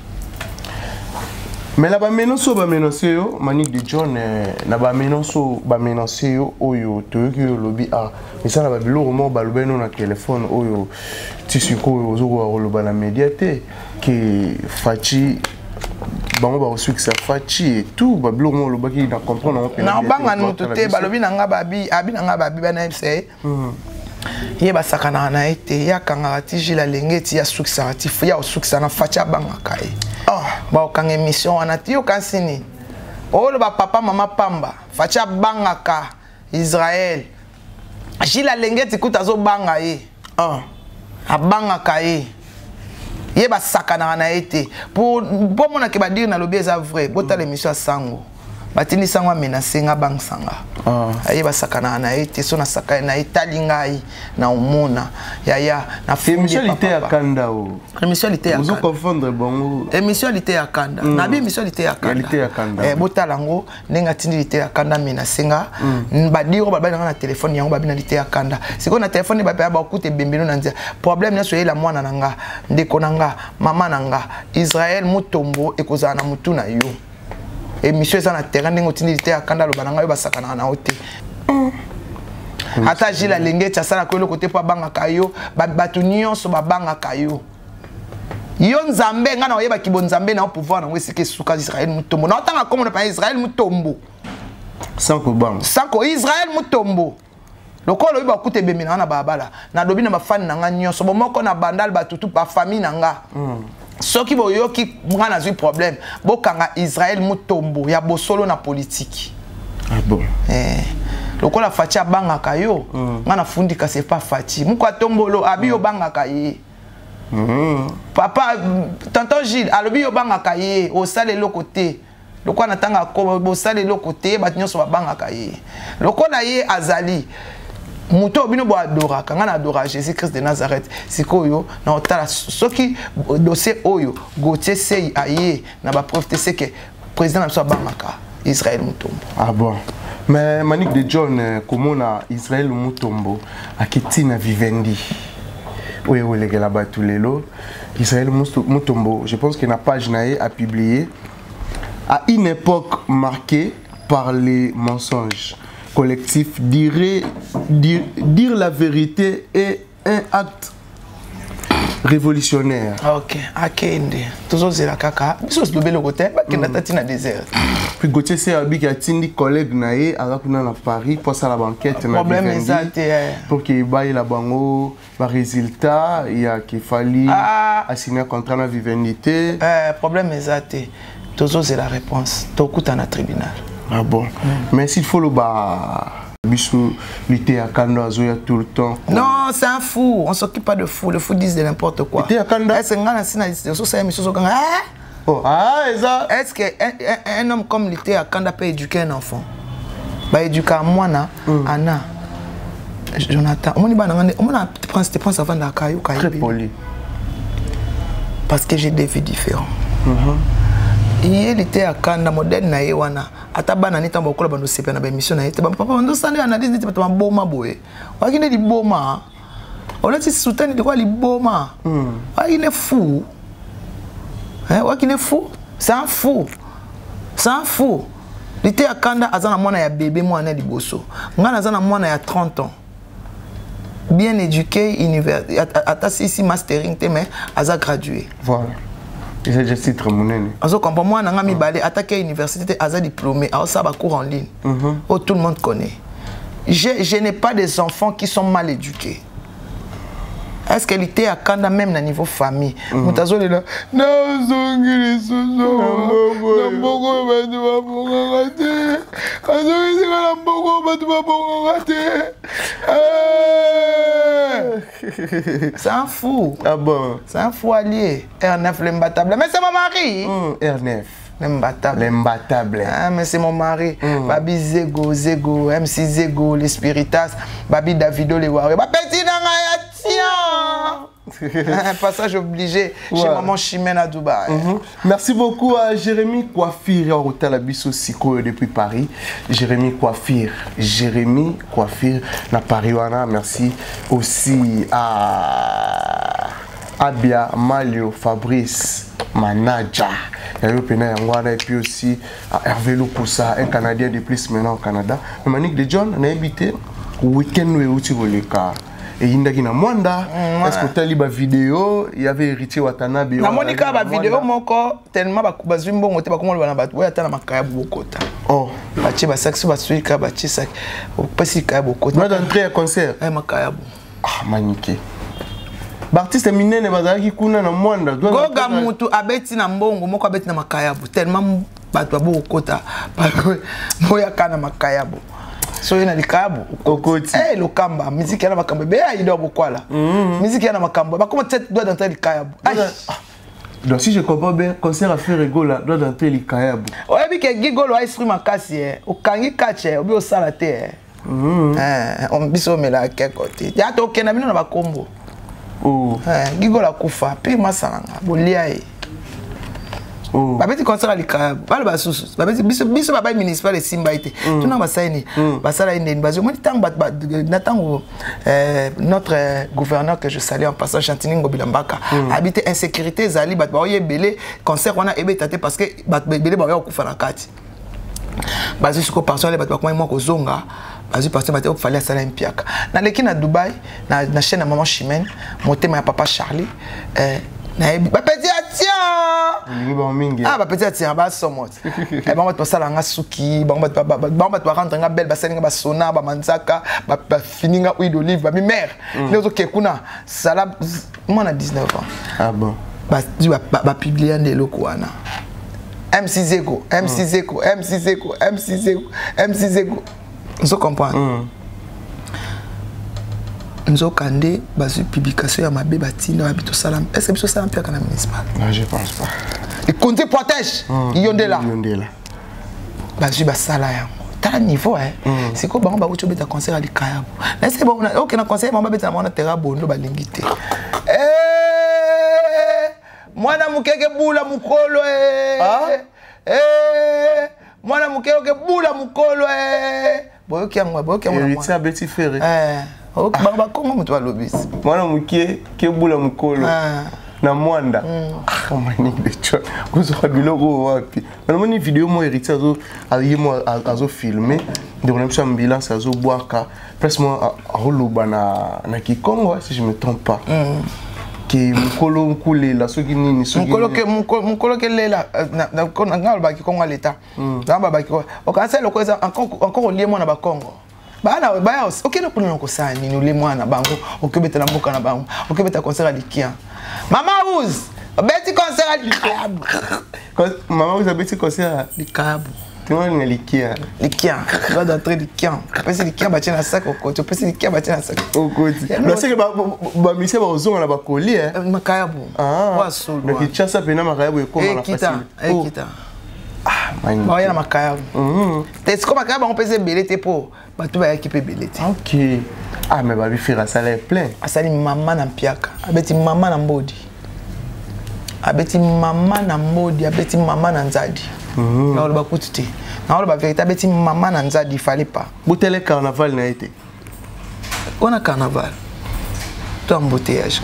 mais la ba menonso ba menonso yo Manick de John na ba menonso ba menonso yo oyo to yo lobby ah mais ça na ba bilo mo ba lobeno na téléphone oyo tisiko ozo ko loba na médiaté que Fachi bango ba reçu que ça Fachi et tout ba bilo mo loba ki na comprendre na banga no toté ba lobi na nga babi abi na nga babi bana mse ye ba sakana na ete ya kanga ti Gilles Alengeti ya suksa ti ya suksa na Fachi banga kai oh ba okanga émission wana ti okansini o lo ba papa mama pamba Fachi banga ka Israël Gilles Alengeti kuta zo banga ye oh abanga kai ye ba sakana na été pour pour mona ke ba dire na lobi eza vrai bota l'émission à sango batini sango menacer nga bang sanga ah ye ba sakana na été so na sakana na italingai na omona ya ya na émission était à Kanda o émission était à Kanda vous confondre bongo émission était à Kanda na bi émission était à Kanda eh bota lango nenga tindi était à Kanda menacer nga ba dire ba ba na téléphone yango ba bina était à Kanda siko na téléphone ba ba okute bembelo na ndia problème na so ye la mwana nanga ndeko nanga mama nanga Israël mutombo ekozana na mutu na yo émission ça na terrain ndenge otindité à Kanda lo bananga yo basakana na ote ata Gilles Alengeti asala ko le côté pa banga kayo batu nyonso ba banga kayo yo nzambe nga na oyeba ki bon nzambe na pouvoir na wesike suka Israël mutombo na otanga comme na pa Israël mutombo sans ko banga sans ko Israël mutombo lokolo yo ba kute bemi na na babala na dobi na ba fan na nga nyonso bomoko na bandal batutu ba famille na nga ceux qui voient qui ont un problème, bokanga Israël mutombo ya bosolo na politique. Ah bon. Eh. Lokola Fachi banga kayo, ngana fundi ka c'est pas Fachi. Muko tombolo abi yo banga kaye. Papa tonton Gilles alobi yo banga kaye, au sale le côté. Lokola natanga ko bo sale le côté, batinyo so banga kaye. Lokola ye azali Muto bino bo adora kanga na adora Jésus Christ de Nazareth sikoyo na otala soki dossier oyo Gauthier sei aye na ba preuve te que président na so bamaka Israël Mutombo. Ah bon. Mais Manick de John comment na Israël Mutombo akiti na Vivendi. Oui oui les gars là-bas tous les lots. Israël Mutombo, je pense que na page nae a publié à une époque marquée par les mensonges collectif, dirait, dire, dire la vérité est un acte révolutionnaire. Ok, akende. Toujours c'est la caca. Biso se le côté, ba kenda tatina désert. Puis Gauthier c'est abi qui a tindi collègue naé à la Paris pour ça la banquette na problème exact pour qu'il baille la bango par résultat il y a qu'il fallait ah. signer un contrat na vivendité. Euh problème exact. Toujours c'est la réponse. Tokuta na tribunal. Ah bon. Mm. Mais s'il faut le bas, Bissou, lutter à Kanda, Zoya tout le temps. Quoi. Non, c'est un fou. On s'occupe pas de fou. Le fou disent de n'importe quoi. Lutter à Kanda. Est-ce que un homme comme lutter à Kanda peut éduquer un enfant? Bah éduquer à moi na, Anna, Jonathan. On a tu penses avant d'Akayo. Très poli. Parce que j'ai des vies différentes. Il était à Kanda modèle na yewana atabana ni tambo kola bando sepe na ba émission na yete papa ndo sande analyse ni tama boma boye wakine di boma on ti soutane de quoi li boma wakine fou hein wakine fou c'est un fou c'est un fou il était à Kanda azana mwana ya bébé mwana liboso ngana azana mwana ya trente ans bien éduqué univers ata ici mastering mais aza gradué voilà C'est déjà titre monene. Azo comprend moi nanga mi balé attaquer université aza diplômé a ça ba cours en ligne. Oh tout le monde connaît. Je je n'ai pas des enfants qui sont mal éduqués. Est-ce qu'elle était à Kanda même na niveau famille? Mutazo le là. Na zongi les soso. Na mboko ba tu ba bonga te. Azo isi na mboko ba tu ba bonga te. C'est un fou. Ah bon? C'est un fou allié. R neuf l'imbattable. Mais c'est mon mari. R neuf. L'imbattable. L'imbattable. Ah, mais c'est mon mari. Mm. Babi Zego, Zego, M C Zego, les Spiritas, Babi Davido, les Warriors. Bah, petit dans tiens. Un passage obligé ouais. Chez maman Chimène à Dubaï. Mm-hmm. Merci beaucoup à Jérémy Coiffure, en hôtel Abisso Siko depuis Paris. Jérémy Coiffure, Jérémy Coiffure, na Paris. Merci aussi à Abia, Malio, Fabrice, Manaja. Et puis aussi à Hervé Loposa, un Canadien de plus maintenant au Canada. Mais Manique de John, on a habité au week-end où il y a et il y a Mwanda. Est-ce que tu as vu la vidéo? Il y avait héritier Watanabe. Na Monica la vidéo moko tellement bazwimbo ngote bakomo bana batu boya tana makaya bokota. Oh, bachi ba saxo baswika bachi sak. Opasi kaya bokota. Moi d'entrée à concert. Eh makaya bo. Ah Manique. L'artiste minene bazaki kuna na Mwanda. Goga mutu abeti na mbongo moko abeti na makayabu tellement bato bokota. Boya kana makayabu. So ina likabu kokoti eh lokamba muziki yana makambo be ya ido bokwala muziki yana makambo ba comment tête doit d'entrer likabu. Donc si je comprends bien concert à faire rigola doit d'entrer likabu. Ouais bi ke gigolo ice makasi eh okangi kache obi osala te eh eh on biso mela ke côté ya to kena bino na bakombo. Oh eh gigola kufa pe masanga bolia eh. Oh. Babeti concert à l'Ika, bal basusu. Babeti biso biso baba municipal de Simba ite. Tout na basaini, basala inde bazo. Moi tant bat natango euh notre gouverneur que je salue en passant Chantini Ngobilambaka habite insécurité zali bat ba yebele concert wana ebetate parce que bat belé ba okufa na kati. Bazo siko parcelle les bat ba moi ko zonga. Bazo parce que bat fallait sala impiaka. Na leki na Dubaï na na chaîne maman Chimène, motema ya papa Charlie euh na ba petit atia ah ba petit atia ba somot e ba mot pasala nga suki ba mot ba ba mot ba rendre nga belle ba salinga ba sona ba manzaka ba fininga huile d'olive ba mi mère les autres kuna sala moi na dix-neuf ans. Ah bon ba ba ba publier ndelo kwana M C Zeko M C Zeko M C Zeko M C Zeko M C Zeko vous comprenez. Nous avons des publications à ma bébé Tina habite au salam. Est-ce que c'est salam pire qu'un municipal? Non, je pense pas. Et quand tu protèges, il y en a là. Il y en a là. Bah je vais salam. T'as un niveau hein. C'est quoi bah on va vous choper ta concert à l'Ikayabo. Là c'est bon. Ok na concert on va mettre na terra bondo ba lingité. Eh moi na mukeke bula mukolo eh. Ah? Eh moi na mukeke bula mukolo eh. Boyo kiangwa boyo kiangwa. Il tient petit ferré. Eh. Oh, bah comment tu vas l'obis? Moi na mukie ke bula mukolo. Na Mwanda. Ah Manique de John. Vous aurez biloko wapi. Na moni vidéo mo héritier azo ayi mo azo filmer. Donc on a une ambulance azo boaka. Presque moi à Roloba na na Kikongo si je me trompe pas. Ki mukolo mukule la soki nini soki. Mukolo ke mukolo ke lela na na ngalo ba Kikongo à l'état. Na ba ba Kikongo. O ka ça lokoko encore encore lié mo na ba Congo. Bana baya OK na kuna nkosa nini ule mwana bango okebeta na mboka na bango okebeta concert à Likia Mama Ouz beti concert à Likia Mama Ouz beti concert à Likia tu vois na Likia Likia va d'entrer Likia parce que Likia ba tina sac au côté parce que Likia ba tina sac au côté mais c'est que ba ba mise ba ozonga na ba colis hein makayabu wa solo donc il chassa pena makayabu e comme la facile eh kita ah mani ba yana makayabu mhm t'es comme makayabu on peut se belete pour bah tu vas équiper belete. OK. Ah mais bah lui faire ça là plein. Asali maman na mpiaka. Abeti maman na mbodi. Abeti maman na mbodi, abeti maman na nzadi. Mhm. Na ba kutite. Na ba vérité abeti maman na nzadi, il fallait pas. Botele carnaval na été. On a carnaval. Tout embouteillage.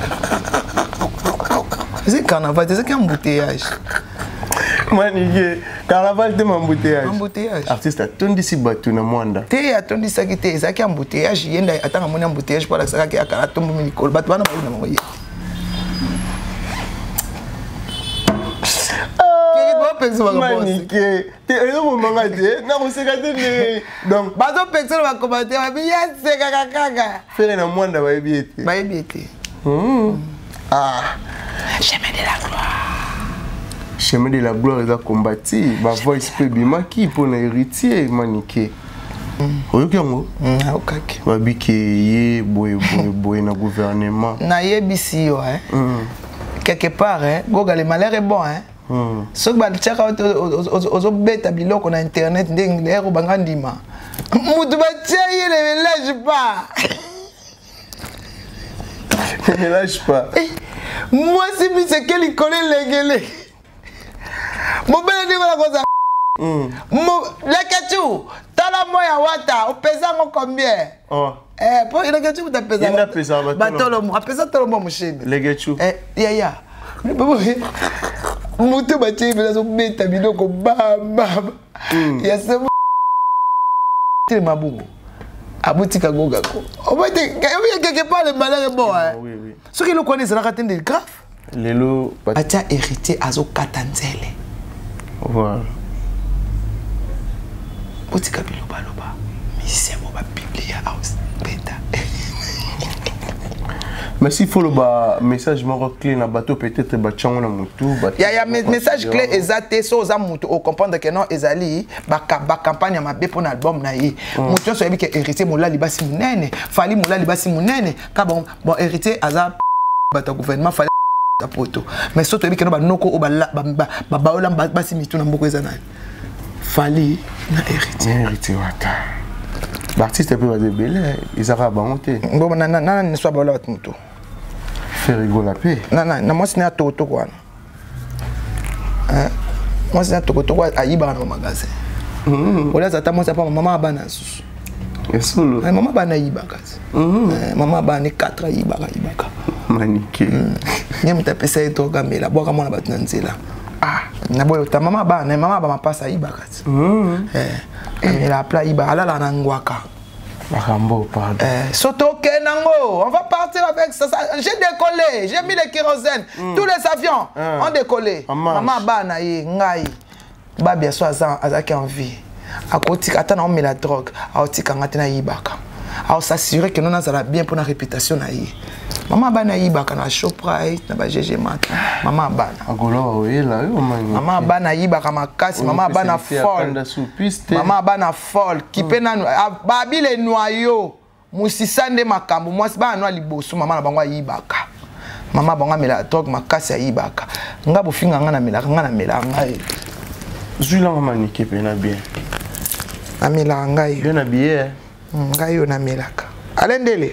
C'est carnaval, c'est qu'un embouteillage. Manique, carnaval de embouteillage. Embouteillage. Artiste atondi si batu na Mwanda. Te atondi sa kite, ça qui embouteillage, yenda atanga moni embouteillage pour la ça qui akala tombo minikolo, batu bana ba na moye. pexel va Maniqué. Tu es un moment gâté. Non, c'est gâté. Donc, bazo pexel va commenter. Yes, c'est gaga gaga. Faire un mois d'avoir été. Bah, été. Ah. Chemin de la gloire. Chemin de la gloire est à combattre. Ma voice peut bien qui pour l'héritier maniqué. Oui, Kiango. Ah, ok. Babiki ye boy boy boy na gouvernement. Na yebisi yo hein. Quelque part hein, goga le malheur est bon hein. Ce que ba tchaka ozo beta biloko na internet ndenge lero banga ndima. Mutu ba tchaye ne lâche pas. Ne lâche pas. Moi c'est mi c'est quel connaît légele. Mon bel ndi la cosa. Mo la kachu tala moya wata o pesa ngo combien? Oh. Eh pour la kachu tu pesa. Il n'a pesa ba. Batolo mo pesa tolo mo machine. Le kachu. Eh ya ya. Mutu ba tchaye bela so beta biloko ba ba. Ya se tele mabungu. Abutika goga ko. O ba te quelque part le malheur est bon hein. Oui oui. Ce qui le connaît c'est la raté de grave. Lelo Atia hérité azo katanzele. Voilà. Botika biloba loba. Musicien mo ba Biblia house beta. Mais s'il faut le bas message mon clé na bateau peut-être ba tchango na mutu ba. Ya ya message clé exact so za mutu o comprendre que non ezali ba ba campagne ma be pour album na yi. Mutu so yebi que hérité mo la libasi munene, fali mo la libasi munene, ka bon bon hérité aza bata gouvernement fali ta poto. Mais so to yebi que no ba noko o ba ba ba ba ola basi mitu na mboko ezana. Fali na hérité. Hérité wata. L'artiste peut de belé, ils arabes monter. Bon na na na ne soit ba la mutu. Faire rigoler la paix. Non, non, non, moi c'est un toto quoi. Hein? Moi c'est un toto quoi à Iba dans le magasin. Hum. Voilà, ça t'a moi c'est pas maman abana sous. Et solo. Maman abana Iba kasi. Hum. Maman abana quatre Iba Iba ka. Maniqué. Ni me taper ça et toi gamela, boire comme on a battu nzela. Ah, na boyo ta maman abana, maman abana passe à Iba kasi. Hum. Eh, et la plat Iba ala la nangwaka. Barambo, pardon. Euh, Soto Kenango, on va partir avec ça. ça. J'ai décollé, j'ai mis le kérosène. Mm. Tous les avions mm. ont décollé. Maman Bana yi, Ngai, Babia so azaki en vie. A côté, attends, on met la drogue. A côté, quand on a yibaka. A s'assurer que nous avons bien pour la réputation na yi. Maman Bana yibaka na Shoprite, na ba G G Mat. Maman Bana. Angolo oui là, yo man. Maman Bana yibaka makasi, maman Bana folle. Maman Bana folle. Qui peut na babi les noyaux. Musisande makambo, moi c'est ba no liboso maman na bango yibaka. Maman bango mela drogue makasi yibaka. Nga bo finga nga na mela, nga na mela ngai. Zula maniqué pena bien. Na mela ngai. Bien habillé. Ngai yo na melaka. Alendele.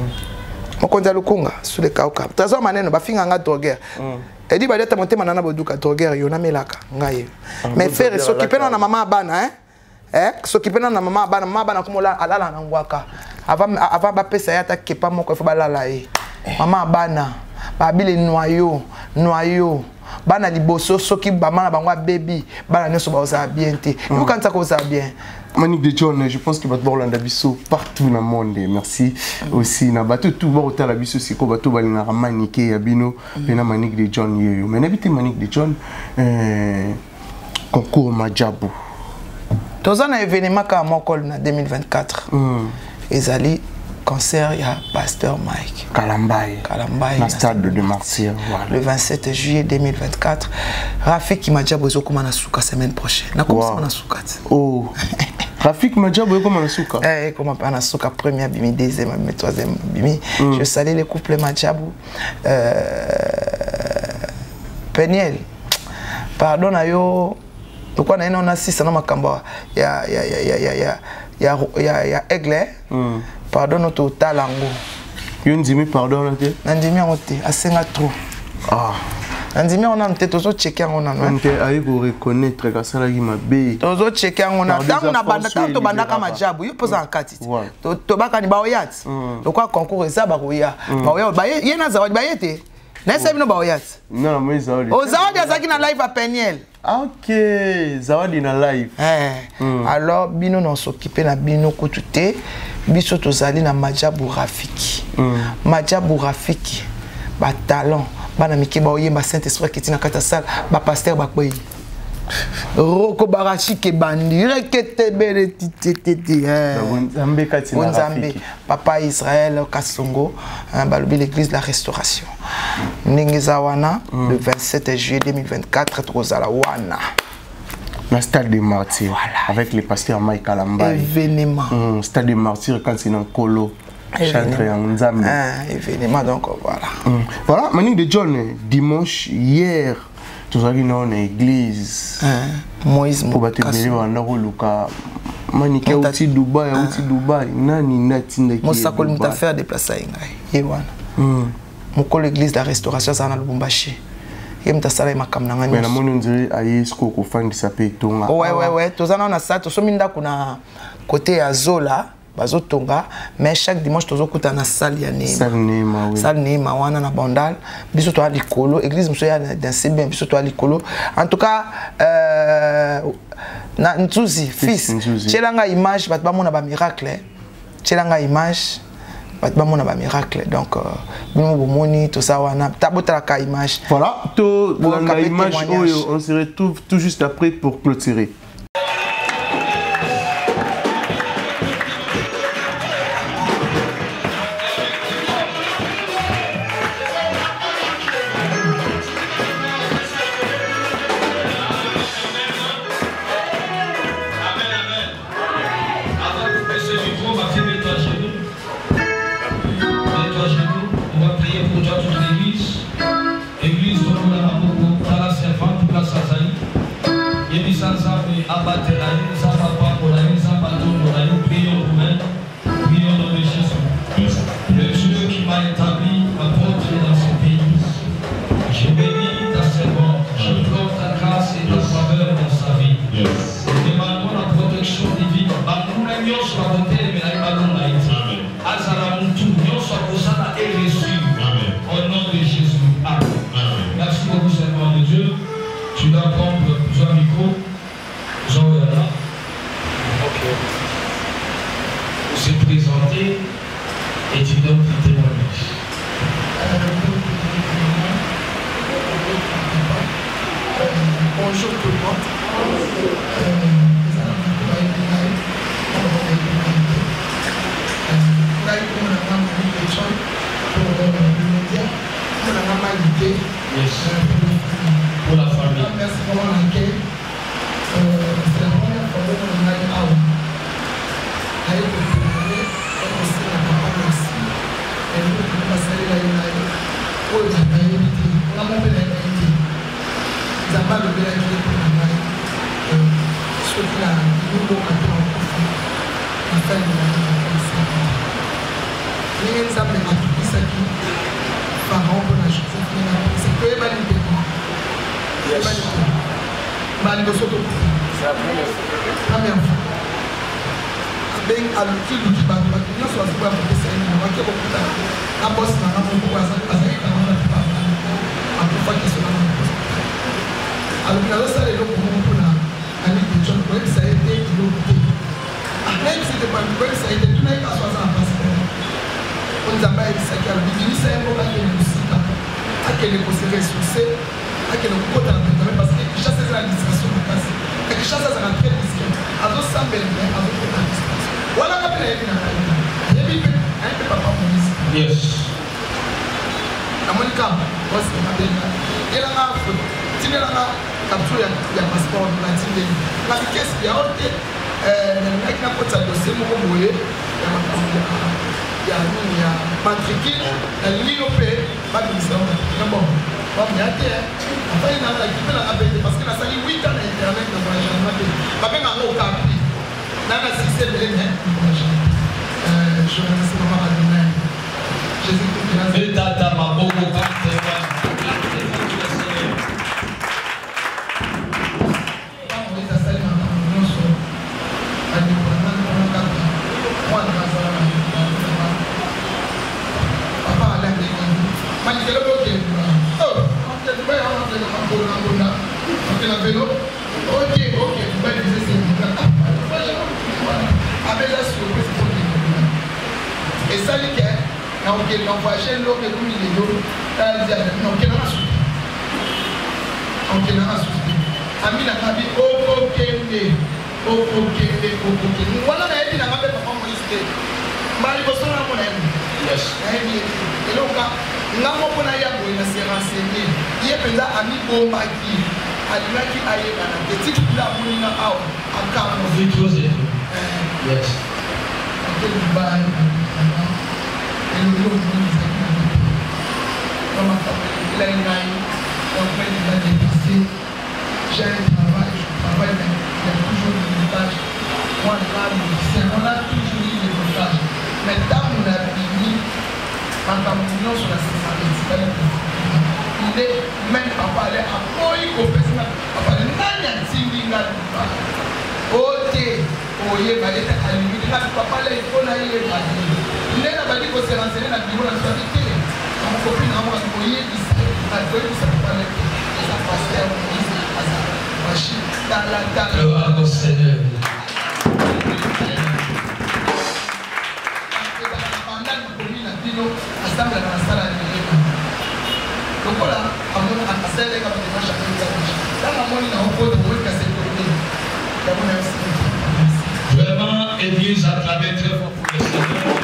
Mokonza lukunga sous les kauka. Tazo maneno ba finga nga drogueur. Et dit ba deta motema na boduka drogueur yo na melaka ngai. Mais faire s'occuper na maman bana hein. Eh, s'occuper na maman bana, maman bana komola alala na ngwaka. Avant avant ba pesa yata kepa moko faut balala e. Maman bana, ba bile noyau, noyau. Bana liboso soki ba mana bangwa baby, bana nyoso ba osa bien te. Yo quand ça ko ça bien. Manique de John, je pense que va voir l'andabiso partout dans le monde. Merci aussi na bateau tout bon hôtel abiso c'est ko bateau balina manique yabino pena Manique de John yo. Mais n'habite Manique de John euh concours Majabu. Dans un événement comme Mokol en deux mille vingt-quatre, mm. Ezali concert ya Pasteur Mike Kalambaye Kalambaye na stade de Martyrs voilà. Le vingt-sept juillet deux mille vingt-quatre Rafik Majabu ezokoma na suka semaine prochaine na commence na suka oh Rafik Majabu ezokoma na suka eh comment pas na suka première bimi deuxième bimi troisième bimi mm. Je salue le couple Majabu euh Peniel pardon na yo donc on a une assise na makambo ya ya ya ya ya ya ya ya ya aigle pardon notre talango yo ndimi pardon nte ndimi ngote asenga trop ah ndimi on a nte tozo checker on a nte ayi ko reconnaître ka sala ki mabe tozo checker on a tango na banda tanto banda ka Majabu yo poza nkati to to baka ni ba oyat donc quoi concours ça ba koya ba oya ba ye na zawadi ba yete na sabi no ba oyat non mais zawadi o zawadi azaki na live a Peniel. Ok, zawadi na live. Eh. Mm. Alors bino non s'occuper na bino kutute, biso tozali na Majabu Rafiki. Mm. Majabu Rafiki ba talent, ba na miki ba oyemba Saint-Esprit qui tina kata sala, ba pasteur ba kwe. Roko Barachi Kebandi, Rekete Bele Titi, Papa Israël Kassongo, l'église de la Restauration. Ningezawana, le vingt-sept juillet deux mille vingt-quatre, Trozalawana. Le stade des martyrs, voilà. Avec les pasteurs Mike Alamba. Événement. Mmh, stade des martyrs quand c'est dans Kolo. Événement. Ah, événement, donc voilà. Mmh. Voilà, Manning de John, dimanche, hier. Tout ça qui est dans l'église. Moïse pour battre les gens en Luka. Maniké aussi Dubaï, aussi Dubaï. Nani nati ndaki. Moi ça colle m'ta faire déplacer ngai. Yewana. Mon collègue l'église de la Restauration ça na Lubumbashi. Et m'ta sala makam na ngani. Mais na moni on dirait ayesko ko fandi sa pe tonga. Ouais ouais ouais, tout ça na ça, tout so minda kuna côté ya Zola. Bazo tonga, mais chaque dimanche tozo kuta na salle ya Neema. Salle Neema, oui. Salle Neema wana na Bandal. Biso to ali kolo, église muso ya danser bien, biso to ali kolo. En tout cas, euh na Ntuzi fils, tchelanga image bat ba mona ba miracle. Tchelanga image bat ba mona ba miracle. Donc bino bomoni tout ça wana tabota ka image. Voilà, to la image on se retrouve tout juste après pour clôturer. Amina Kabi, Oko Kende, Oko Kende, Oko Kende. Voilà, la vie n'a pas fait pour moi. Mali boso na mona yemi. Yes. Yemi. Et donc, nga mo pona ya bo na se renseigner. Ye penza ami bo maki. Alimaki aye bana. Petit la mona aw. Aka mo vitose. Yes. Ok, bye. Et nous nous nous comment ça il a une aïe. On fait il a dépassé. J'ai un travail, je travaille, mais il y a toujours des montages. Moi, là, on a toujours eu des montages. Mais tant qu'on a fini, en terminant sur la sécurité, il est même à parler à Moïse, au président, à parler de Nanya Tinginga. Ok, oye, bah, il est allumé, il n'a pas parlé, il faut aller les bâtir. Il est là-bas, il faut se renseigner dans le bureau de la société. Mon copine, à moi, oye, il s'est dit, il s'est parlé, il s'est passé à Moïse, à sa machine, dans la table. Gloire au Seigneur. Assemble dans la salle de l'église. Donc voilà, à mon assemblée comme des marches à l'église. Dans la monnaie, on peut trouver que c'est tourné. Vraiment, Église à travers très fort pour le Seigneur.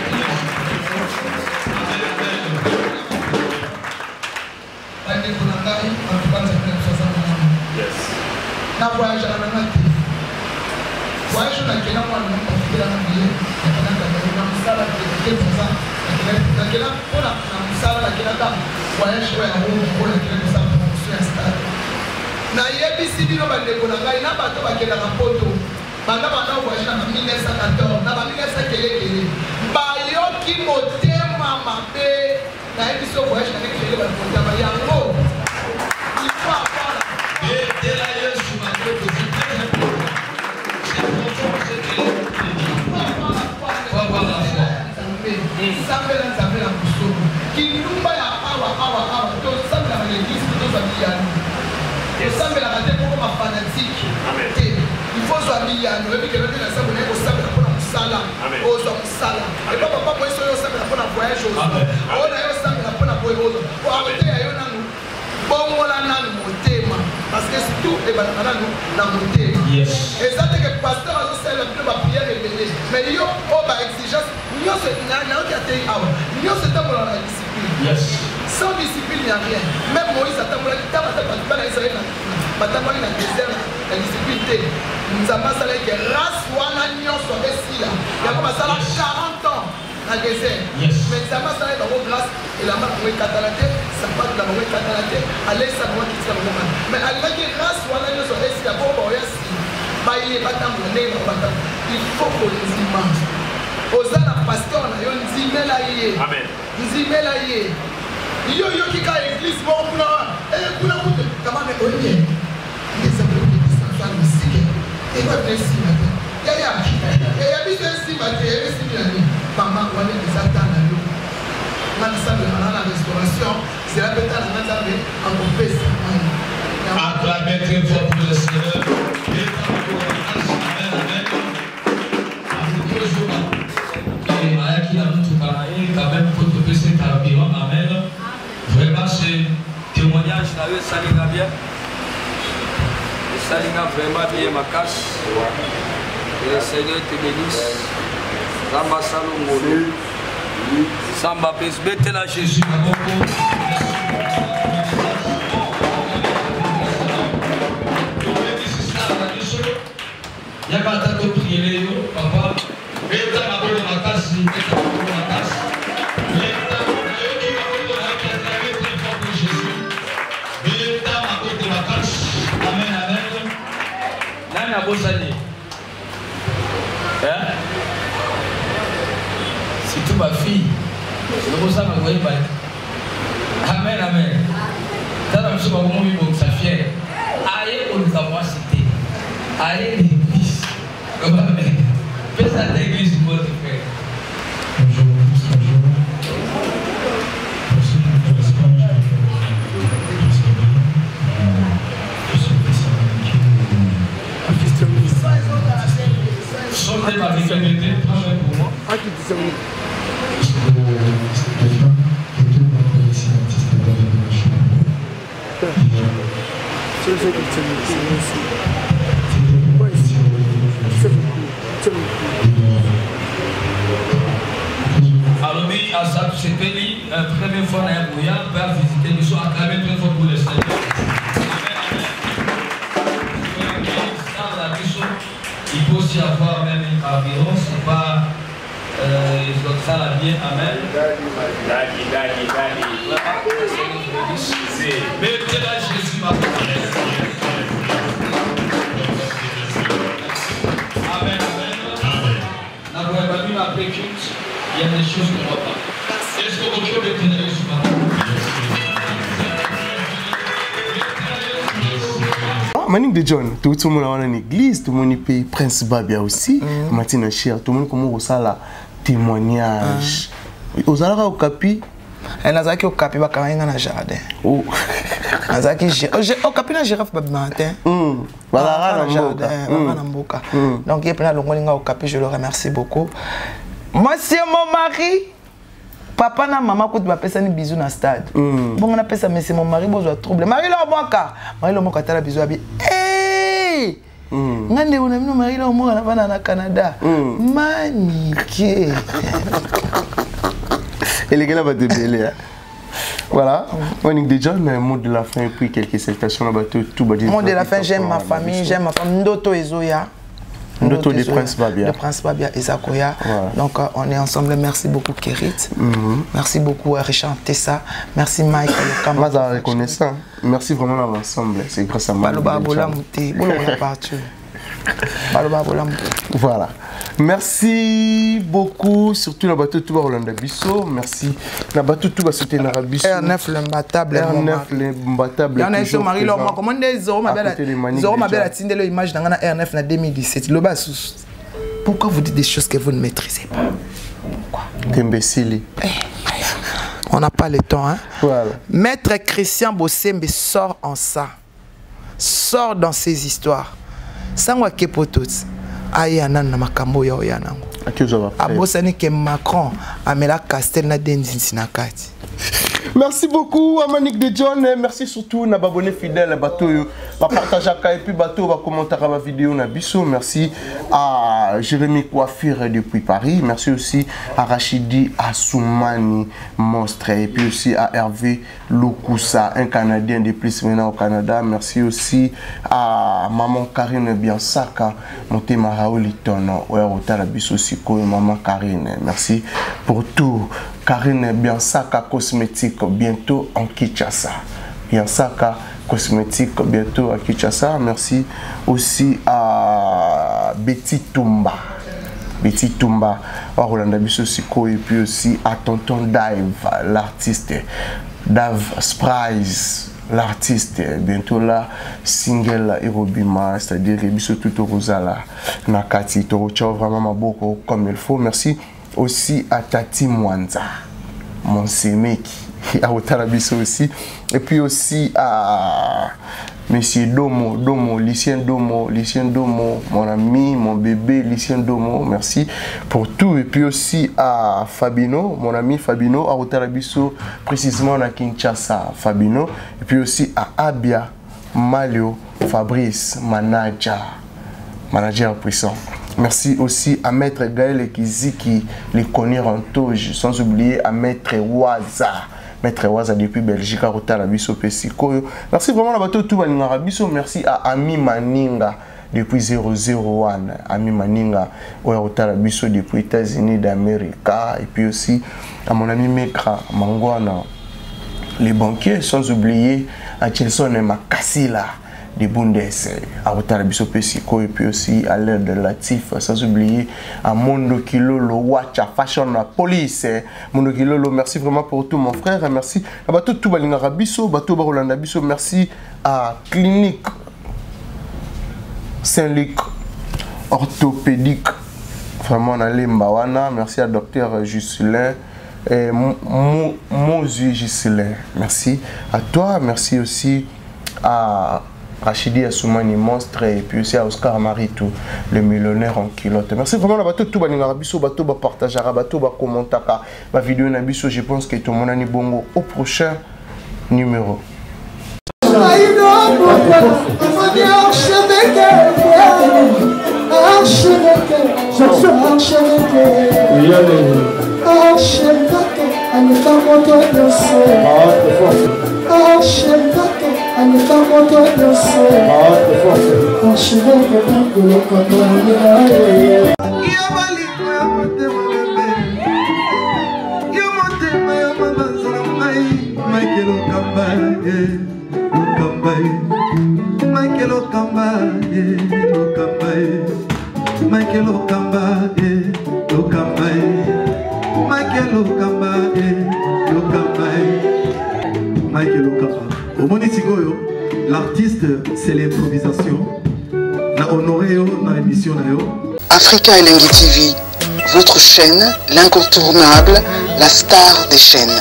Yes. Na voyage à la même voyage na kena mwana na kufika na biye na kena kama na msala ke kesa na kena kuna na msala na kena kama voyage wa huko kuna kena kesa kwa start na yebisi bino bande kuna ngai na bato bakela na poto banda banda voyage na mille neuf cent quatorze na mille neuf cent kele kele ba yoki motema mabe na yebiso voyage na kele ba kotama yango il faut avoir et de la yesu ma poto Sambela Sambela Kusoko. Kinumba ya awa awa awa. To Sambela na l'église to familiano. To Sambela na teko comme fanatique. Amen. Il faut soit miliano. Et puis que l'on est ensemble on est au Sambela pour la musala. Au musala. Et pas papa pour eso yo Sambela pour la voyage. On a yo Sambela pour la voyage. Pour arrêter ayo na nous. Bon wala na motema. Parce que c'est tout et banana nous na motema. Yes. Et ça c'est que pasteur a aussi le plus ma prière et mais yo oh ba exigence. Nous sommes dans la discipline. Yes. Sans discipline, il n'y a rien. Même Moïse a dit que la discipline, nous avons dit que race wana nyonso esila. Il y a comme ça quarante ans dans le désert. Mais nous avons dit que grâce et la marque est catalate, ça part de la marque catalate, allez ça va quitter le moment. Mais à la grâce wana nyonso esila pour boya si. Ba il est pas tant il faut qu'on les image. Ozana pasteur na yo nzimela ye. Amen. Nzimela ye. Yo yo kika église bon kuna. Eh kuna kute kama me oye. Ndeza bloqué distance musique. Et va blesser matin. Ya ya. Et ya biso si matin, et si bien ni. Maman on est exactement na yo. Man ça de la restauration, c'est la bête à la nzambe en confesse. Acclamez très fort pour le Seigneur. Amen. Amen. Qui a tout parlé, quand même, pour te baisser carburant, amen. Vraiment, ce témoignage, là, ça l'ira bien. Ça l'ira vraiment bien, ma casse. Et le Seigneur te bénisse. Samba Salomon. Samba Besbete la Jésus. Il y a pas de prier, papa. Et dans ma bonne macasse, et dans ma bonne macasse, et dans ma bonne macasse, amen, amen. Nani a bossani? Hein? C'est tout ma fille. C'est le bossa ma voyez pas. Amen, amen. T'as la chose comment il faut que ça fière. Allez, on nous a cité. Allez, l'église. Amen. Fais ça à l'église du monde, frère. Bonjour, bonjour. Pour ceux qui ne connaissent pas, je m'appelle Pascal. Je suis président de l'équipe. Chantez ma fidélité, prends-le pour moi. Parce que les femmes qui étaient dans le ici, artiste de la révélation. Alors, oui, à ça, c'était lui, un premier fois, un bouillard, père visiter, nous sommes acclamés très fort pour le Seigneur. Il peut aussi avoir même une environ, c'est pas euh, ça la bien, amen. Dali, dali, dali. Mettez là Jésus, ma parole. Amen, amen. La voix ma précute, il y a des choses qu'on ne voit pas. Est-ce que vous pouvez tenir Jésus, ma parole? Manik de John, tout le monde est en église, tout le monde est Prince Babia aussi, Martina Cher, tout le monde commence à la témoignage. Aux alara au capi. Et nazaki au capi ba kanga na jardin. Oh. Nazaki au capi na girafe ba matin. Hum. Voilà na jardin, na mboka. Donc il plein longolinga au capi, je le remercie beaucoup. Monsieur mon mari. Papa na maman quand tu m'appelles ça ni bisous na stade. Bon on appelle ça mais c'est mon mari bon je trouble. Mari là moi ka. Mari là moi ka tala bisous abi. Hey! Ngande on a mis mari là moi na bana na Canada. Manique. Elle est là bas de belle. Voilà. Monique de John, un mot de la fin et puis quelques salutations là bas tout tout bas. Mot de la fin, j'aime ma famille, j'aime ma famille Ndoto Ezoya. Ndoto de Prince Babia. De Prince Babia et Zakoya. Voilà. Donc euh, on est ensemble. Merci beaucoup Kérit. Mm-hmm. Merci beaucoup Richard Tessa. Merci Mike. Moi, ça reconnaissant. Merci vraiment à l'ensemble. C'est grâce à moi. Voilà. Merci beaucoup. Surtout la bateau tout Rolanda Bisso. Merci. La bateau tout va sauter dans la Bisso. R neuf l'imbattable. R neuf l'imbattable. Il y en a un mari là. Moi comment des Zoro ma belle. Zoro ma belle a tindé l'image dans la R neuf en deux mille dix-sept. Le bas. Pourquoi vous dites des choses que vous ne maîtrisez pas? Pourquoi? Imbécile. On n'a pas le temps, hein? Voilà. Maître Christian Bossembe sort en ça. Sort dans ces histoires. Sangwa kepotot. Aïe anan na makambo ya oyanango. Abosani ke Macron amela Castel na denzin nakati. Merci beaucoup à Manik de John, merci surtout à abonné fidèle à bateau, à partager et puis bateau, à commenter la vidéo na biso. Merci à Jérémy Coiffure depuis Paris, merci aussi à Rachidi Assoumani Monstre et puis aussi à Hervé Loukoussa, un Canadien de plus maintenant au Canada. Merci aussi à maman Karine Biansaka, monté Maraoliton, ouais au Talabiso Siko et maman Karine. Merci pour tout. Karine Biansaka Cosmétique bientôt en Kinshasa. Biansaka Cosmétique bientôt à Kinshasa. Merci aussi à Betty Tumba. Betty Tumba à Rolanda Bissosiko et puis aussi à Tonton Dave, l'artiste. Dave Sprise, l'artiste. Bientôt là, single Irobima, c'est-à-dire Bisso tout Rosala, Nakati, Torocho, vraiment beaucoup comme il faut. Merci aussi à Tati Mwanza, mon Semeki, à Otarabiso aussi, et puis aussi à Monsieur Domo, Domo, Lucien Domo, Lucien Domo, mon ami, mon bébé, Lucien Domo, merci pour tout, et puis aussi à Fabino, mon ami Fabino, à Otarabiso, précisément à Kinshasa, Fabino, et puis aussi à Abia, Malio, Fabrice, manager, manager puissant. Merci aussi à Maître Gaël Kiziki, les connaît en Toge, sans oublier à Maître Waza. Maître Waza depuis Belgique, à Rotala Bisso Pesico. Merci vraiment à bateau tout Bisso. Merci à Ami Maninga depuis zéro zéro un. Ami Maninga, à Rotala Bisso depuis États-Unis d'Amérique. Et puis aussi à mon ami Mekra Mangwana, les banquiers, sans oublier à Chelson et Makassila. Des Bundes à Otarabiso Pesico et puis aussi à l'aide de Latif, sans oublier à Mondo Kilolo, Watcha, Fashion Police. Mondo Kilolo, merci vraiment pour tout mon frère, merci à Bateau Toubalinga Bisso, Bateau Barolanda Bisso, merci à Clinique Saint-Luc Orthopédique, vraiment on a Mbawana, merci à Docteur Juscelin. Et Mozu Juscelin, merci à toi, merci aussi à Rachidi Assoumani Monstre et puis aussi à Oscar Maritou, le millionnaire en culotte. Merci vraiment à bateau tout baninga biso bateau ba partagera bateau ba commentaka ma vidéo na biso. Je pense que tout le monde a bongo au prochain numéro. Michael Okamba, Okamba, Michael Okamba, Okamba, Michael Okamba, Okamba, Michael Okamba. Au Monitigoyo, l'artiste, c'est l'improvisation. Na honoré dans l'émission. Africa Elengi T V, votre chaîne, l'incontournable, la star des chaînes.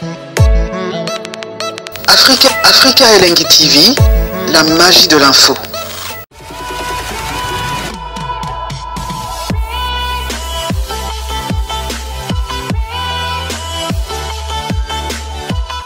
Africa, Africa Elengi T V, la magie de l'info.